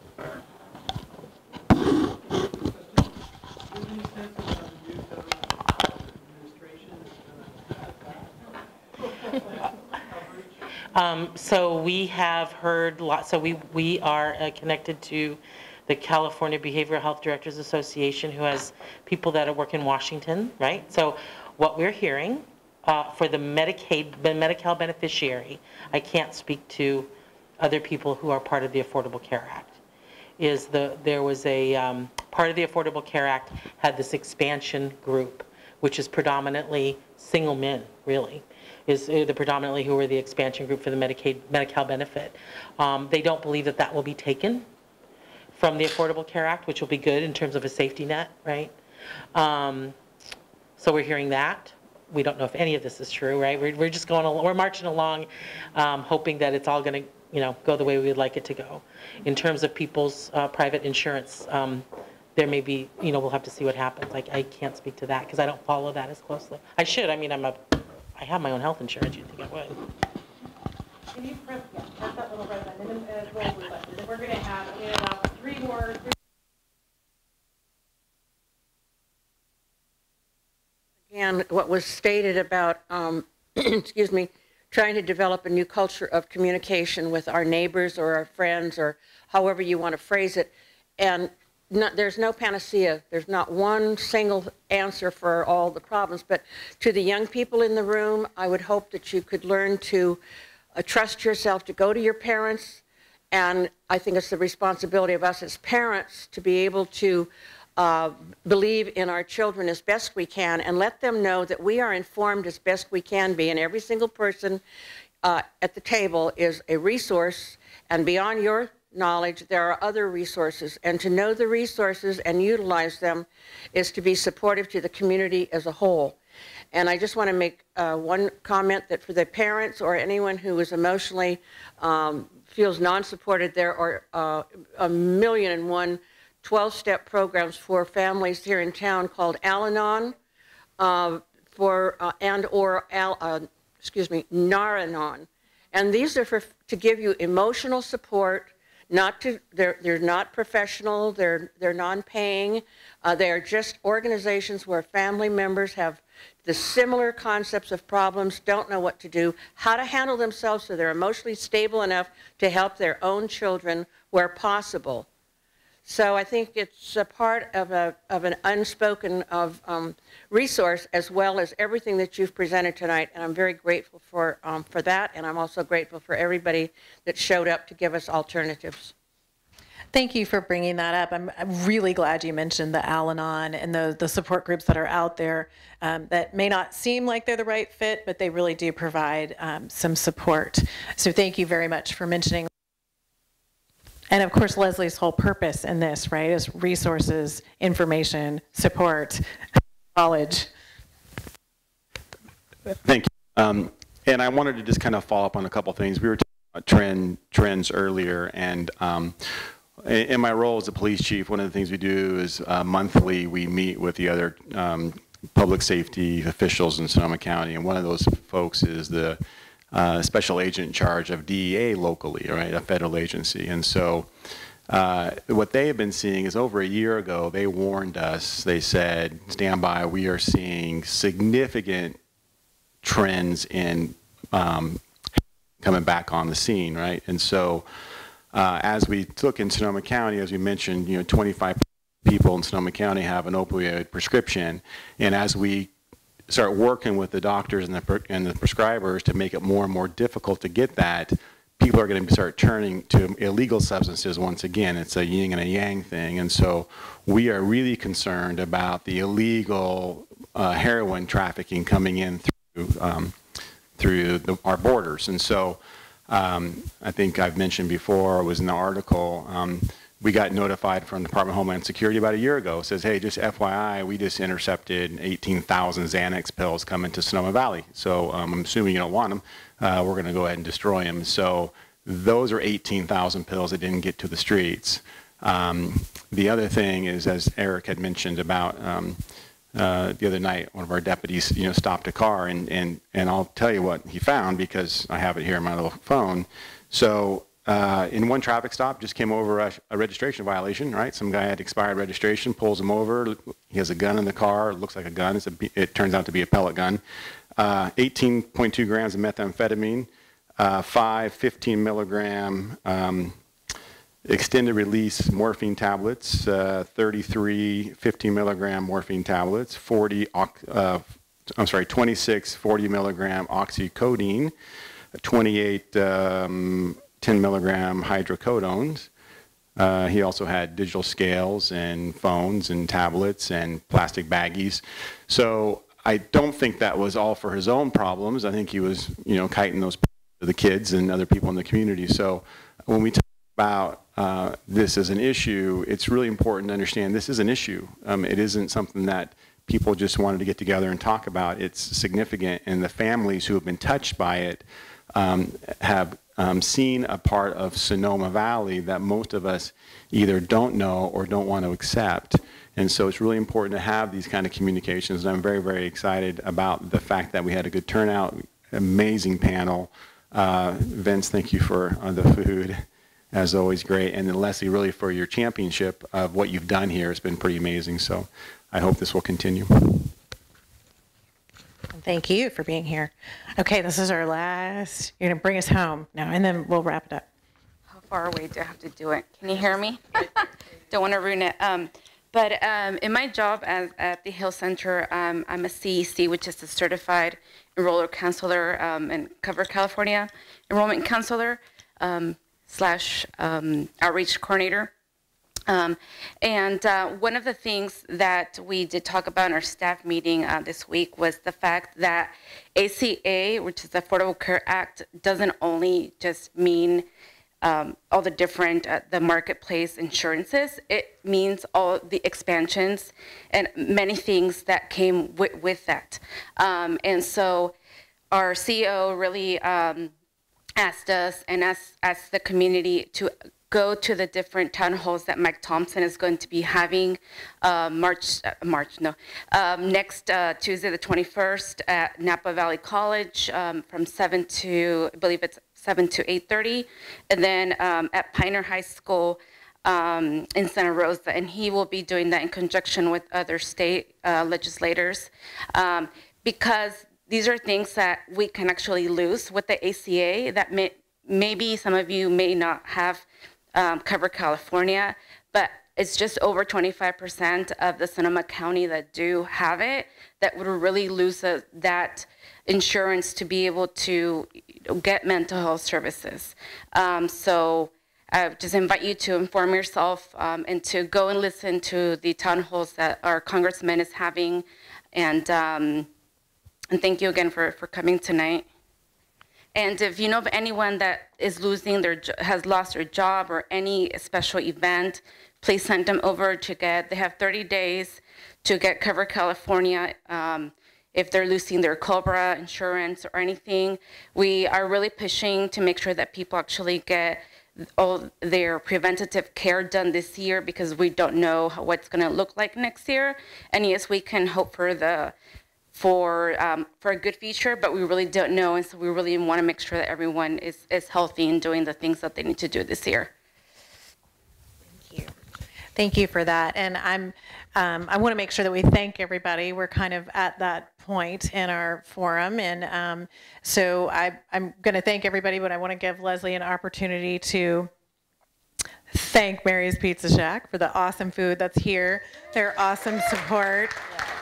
So we have heard lots, so we are connected to the California Behavioral Health Directors Association, who has people that work in Washington, right? So what we're hearing for the Medi-Cal beneficiary, I can't speak to other people who are part of the Affordable Care Act, is there was a, part of the Affordable Care Act had this expansion group, which is predominantly single men, really, is the predominantly who are the expansion group for the Medi-Cal benefit. They don't believe that that will be taken from the Affordable Care Act, which will be good in terms of a safety net, right? So we're hearing that. We don't know if any of this is true, right? We're just going along, we're marching along, hoping that it's all going to, go the way we would like it to go. In terms of people's private insurance, there may be, we'll have to see what happens. Like, I can't speak to that because I don't follow that as closely. I should. I mean, I have my own health insurance. You'd think I would. Can you press that little red button and then roll the button? We're going to have about three more. And what was stated about, excuse me, trying to develop a new culture of communication with our neighbors or our friends or however you want to phrase it. And there's no panacea. There's not one single answer for all the problems. But to the young people in the room, I would hope that you could learn to trust yourself, to go to your parents. And I think it's the responsibility of us as parents to be able to believe in our children as best we can and let them know that we are informed as best we can be. And every single person at the table is a resource. And beyond your knowledge, there are other resources. And to know the resources and utilize them is to be supportive to the community as a whole. And I just want to make one comment that for the parents or anyone who is emotionally feels non-supported, there are 1,000,001 12-step programs for families here in town called Al-Anon Nar-Anon. And these are to give you emotional support. They're not professional. They're non-paying. They are just organizations where family members have the similar concepts of problems, don't know what to do, how to handle themselves so they're emotionally stable enough to help their own children where possible. So I think it's a part of an unspoken resource, as well as everything that you've presented tonight, and I'm very grateful for that, and I'm also grateful for everybody that showed up to give us alternatives. Thank you for bringing that up. I'm really glad you mentioned the Al-Anon and the support groups that are out there that may not seem like they're the right fit, but they really do provide some support. So thank you very much for mentioning. And of course, Leslie's whole purpose in this, right, is resources, information, support, knowledge. Thank you. And I wanted to just kind of follow up on a couple things. We were talking about trends earlier, and in my role as a police chief, one of the things we do is monthly we meet with the other public safety officials in Sonoma County, and one of those folks is the special agent in charge of DEA locally, right, a federal agency. And so what they have been seeing is over a year ago, they warned us, they said, stand by, we are seeing significant trends in coming back on the scene, right? And so as we took in Sonoma County, as we mentioned, 25 people in Sonoma County have an opioid prescription, and as we start working with the doctors and the prescribers to make it more and more difficult to get that, people are going to start turning to illegal substances once again. It's a yin and a yang thing. And so we are really concerned about the illegal heroin trafficking coming in through our borders. And so I think I've mentioned before, it was in the article, we got notified from the Department of Homeland Security about a year ago. It says, hey, just FYI, we just intercepted 18,000 Xanax pills coming to Sonoma Valley. So I'm assuming you don't want them. We're going to go ahead and destroy them. So those are 18,000 pills that didn't get to the streets. The other thing is, as Eric had mentioned about the other night, one of our deputies, stopped a car, and I'll tell you what he found because I have it here on my little phone. So in one traffic stop, just came over a registration violation, right? Some guy had expired registration, pulls him over. He has a gun in the car. It looks like a gun. It turns out to be a pellet gun. 18.2 grams of methamphetamine, 5 15 milligram extended release morphine tablets, 33 15 milligram morphine tablets, 26 40 milligram oxycodone, 28 10 milligram hydrocodones. He also had digital scales and phones and tablets and plastic baggies. So I don't think that was all for his own problems. I think he was, kiting those to the kids and other people in the community. So when we talk about this as an issue, it's really important to understand this is an issue. It isn't something that people just wanted to get together and talk about. It's significant, and the families who have been touched by it have seen a part of Sonoma Valley that most of us either don't know or don't want to accept. And so it's really important to have these kind of communications. And I'm very, very excited about the fact that we had a good turnout, amazing panel. Vince, thank you for the food. As always, great. And then Leslie, really for your championship of what you've done here. It's been pretty amazing. So I hope this will continue. Thank you for being here. Okay, this is our last. You're going to bring us home now, and then we'll wrap it up. How far away do I have to do it? Can you hear me? Don't want to ruin it. But in my job at the Hill Center, I'm a CEC, which is a Certified Enroller Counselor and Cover California Enrollment Counselor / Outreach Coordinator. And one of the things that we did talk about in our staff meeting this week was the fact that ACA, which is the Affordable Care Act, doesn't only just mean all the different, the marketplace insurances. It means all the expansions and many things that came with that. And so our CEO really asked us and asked the community to go to the different town halls that Mike Thompson is going to be having next Tuesday the 21st at Napa Valley College from 7 to, I believe it's 7 to 8:30, and then at Pioneer High School in Santa Rosa, and he will be doing that in conjunction with other state legislators because these are things that we can actually lose with the ACA that maybe some of you may not have Cover California, but it's just over 25% of the Sonoma County that do have it, that would really lose that insurance to be able to get mental health services. So I just invite you to inform yourself and to go and listen to the town halls that our congressman is having. And thank you again for coming tonight. And if you know of anyone that is has lost their job or any special event, please send them over to they have 30 days to get Cover California. If they're losing their COBRA insurance or anything, we are really pushing to make sure that people actually get all their preventative care done this year, because we don't know what's going to look like next year. And yes, we can hope for a good future, but we really don't know, and so we really want to make sure that everyone is healthy and doing the things that they need to do this year. Thank you for that. And I want to make sure that we thank everybody. We're kind of at that point in our forum. And so I'm going to thank everybody, but I want to give Leslie an opportunity to thank Mary's Pizza Shack for the awesome food that's here, their awesome support.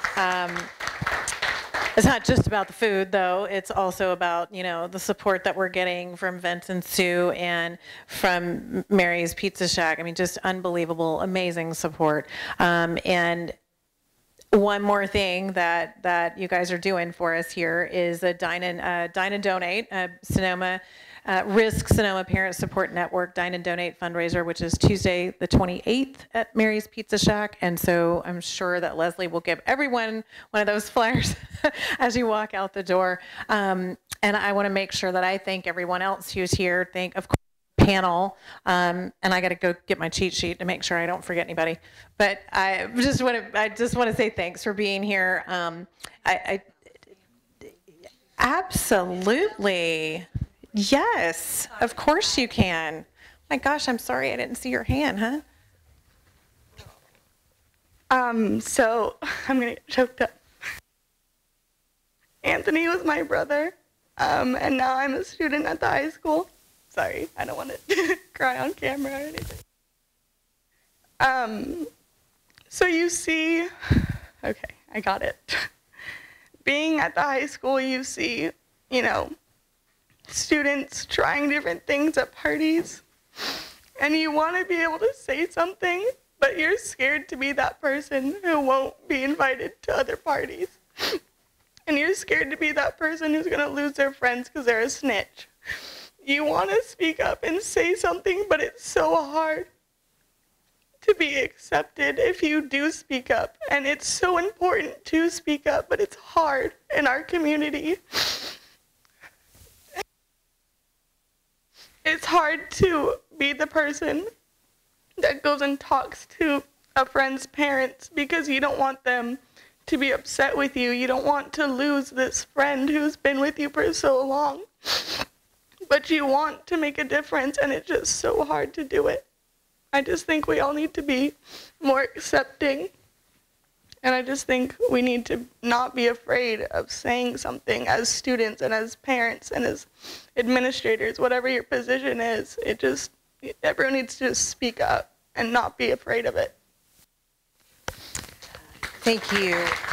It's not just about the food, though. It's also about, the support that we're getting from Vince and Sue and from Mary's Pizza Shack. I mean, just unbelievable, amazing support. And one more thing that you guys are doing for us here is a Dine and Donate, Sonoma R.I.S.K Sonoma Parent Support Network Dine and Donate fundraiser, which is Tuesday the 28th at Mary's Pizza Shack. And so I'm sure that Leslie will give everyone one of those flyers as you walk out the door. And I want to make sure that I thank everyone else who's here. Thank, of course, the panel. And I got to go get my cheat sheet to make sure I don't forget anybody. But I just want to say thanks for being here. Absolutely. Yes, of course you can. My gosh, I'm sorry I didn't see your hand, huh? So I'm gonna get choked up. Anthony was my brother, and now I'm a student at the high school. Sorry, I don't want to cry on camera or anything. So you see, okay, I got it. Being at the high school, you see, students trying different things at parties, and you want to be able to say something, but you're scared to be that person who won't be invited to other parties, and you're scared to be that person who's going to lose their friends because they're a snitch. You want to speak up and say something, but it's so hard to be accepted if you do speak up, and it's so important to speak up, but it's hard in our community. It's hard to be the person that goes and talks to a friend's parents because you don't want them to be upset with you. You don't want to lose this friend who's been with you for so long. But you want to make a difference, and it's just so hard to do it. I just think we all need to be more accepting. And I just think we need to not be afraid of saying something as students and as parents and as administrators, whatever your position is. Everyone needs to just speak up and not be afraid of it. Thank you.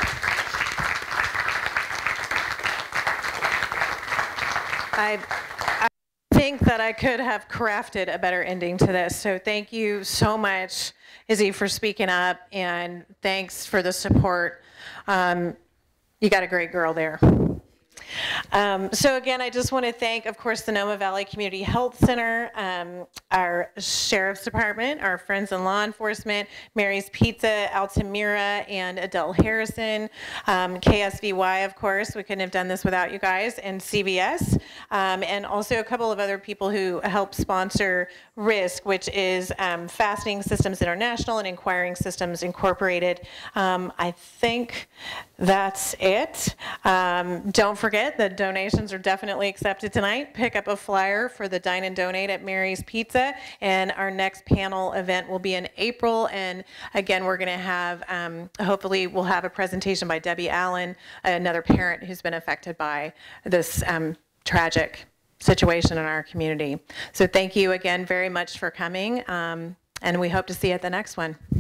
I think that I could have crafted a better ending to this. So thank you so much, Izzy, for speaking up, and thanks for the support. You got a great girl there. So again, I just want to thank, of course, Sonoma Valley Community Health Center, our Sheriff's Department, our friends in law enforcement, Mary's Pizza, Altamira, and Adele Harrison, KSVY, of course. We couldn't have done this without you guys, and CVS, and also a couple of other people who help sponsor R.I.S.K, which is Fasting Systems International and Inquiring Systems Incorporated. I think that's it. Don't forget that donations are definitely accepted tonight. Pick up a flyer for the Dine and Donate at Mary's Pizza, and our next panel event will be in April. And again, we're going to have, hopefully we'll have a presentation by Debbie Allen, another parent who's been affected by this tragic situation in our community. So thank you again very much for coming, and we hope to see you at the next one.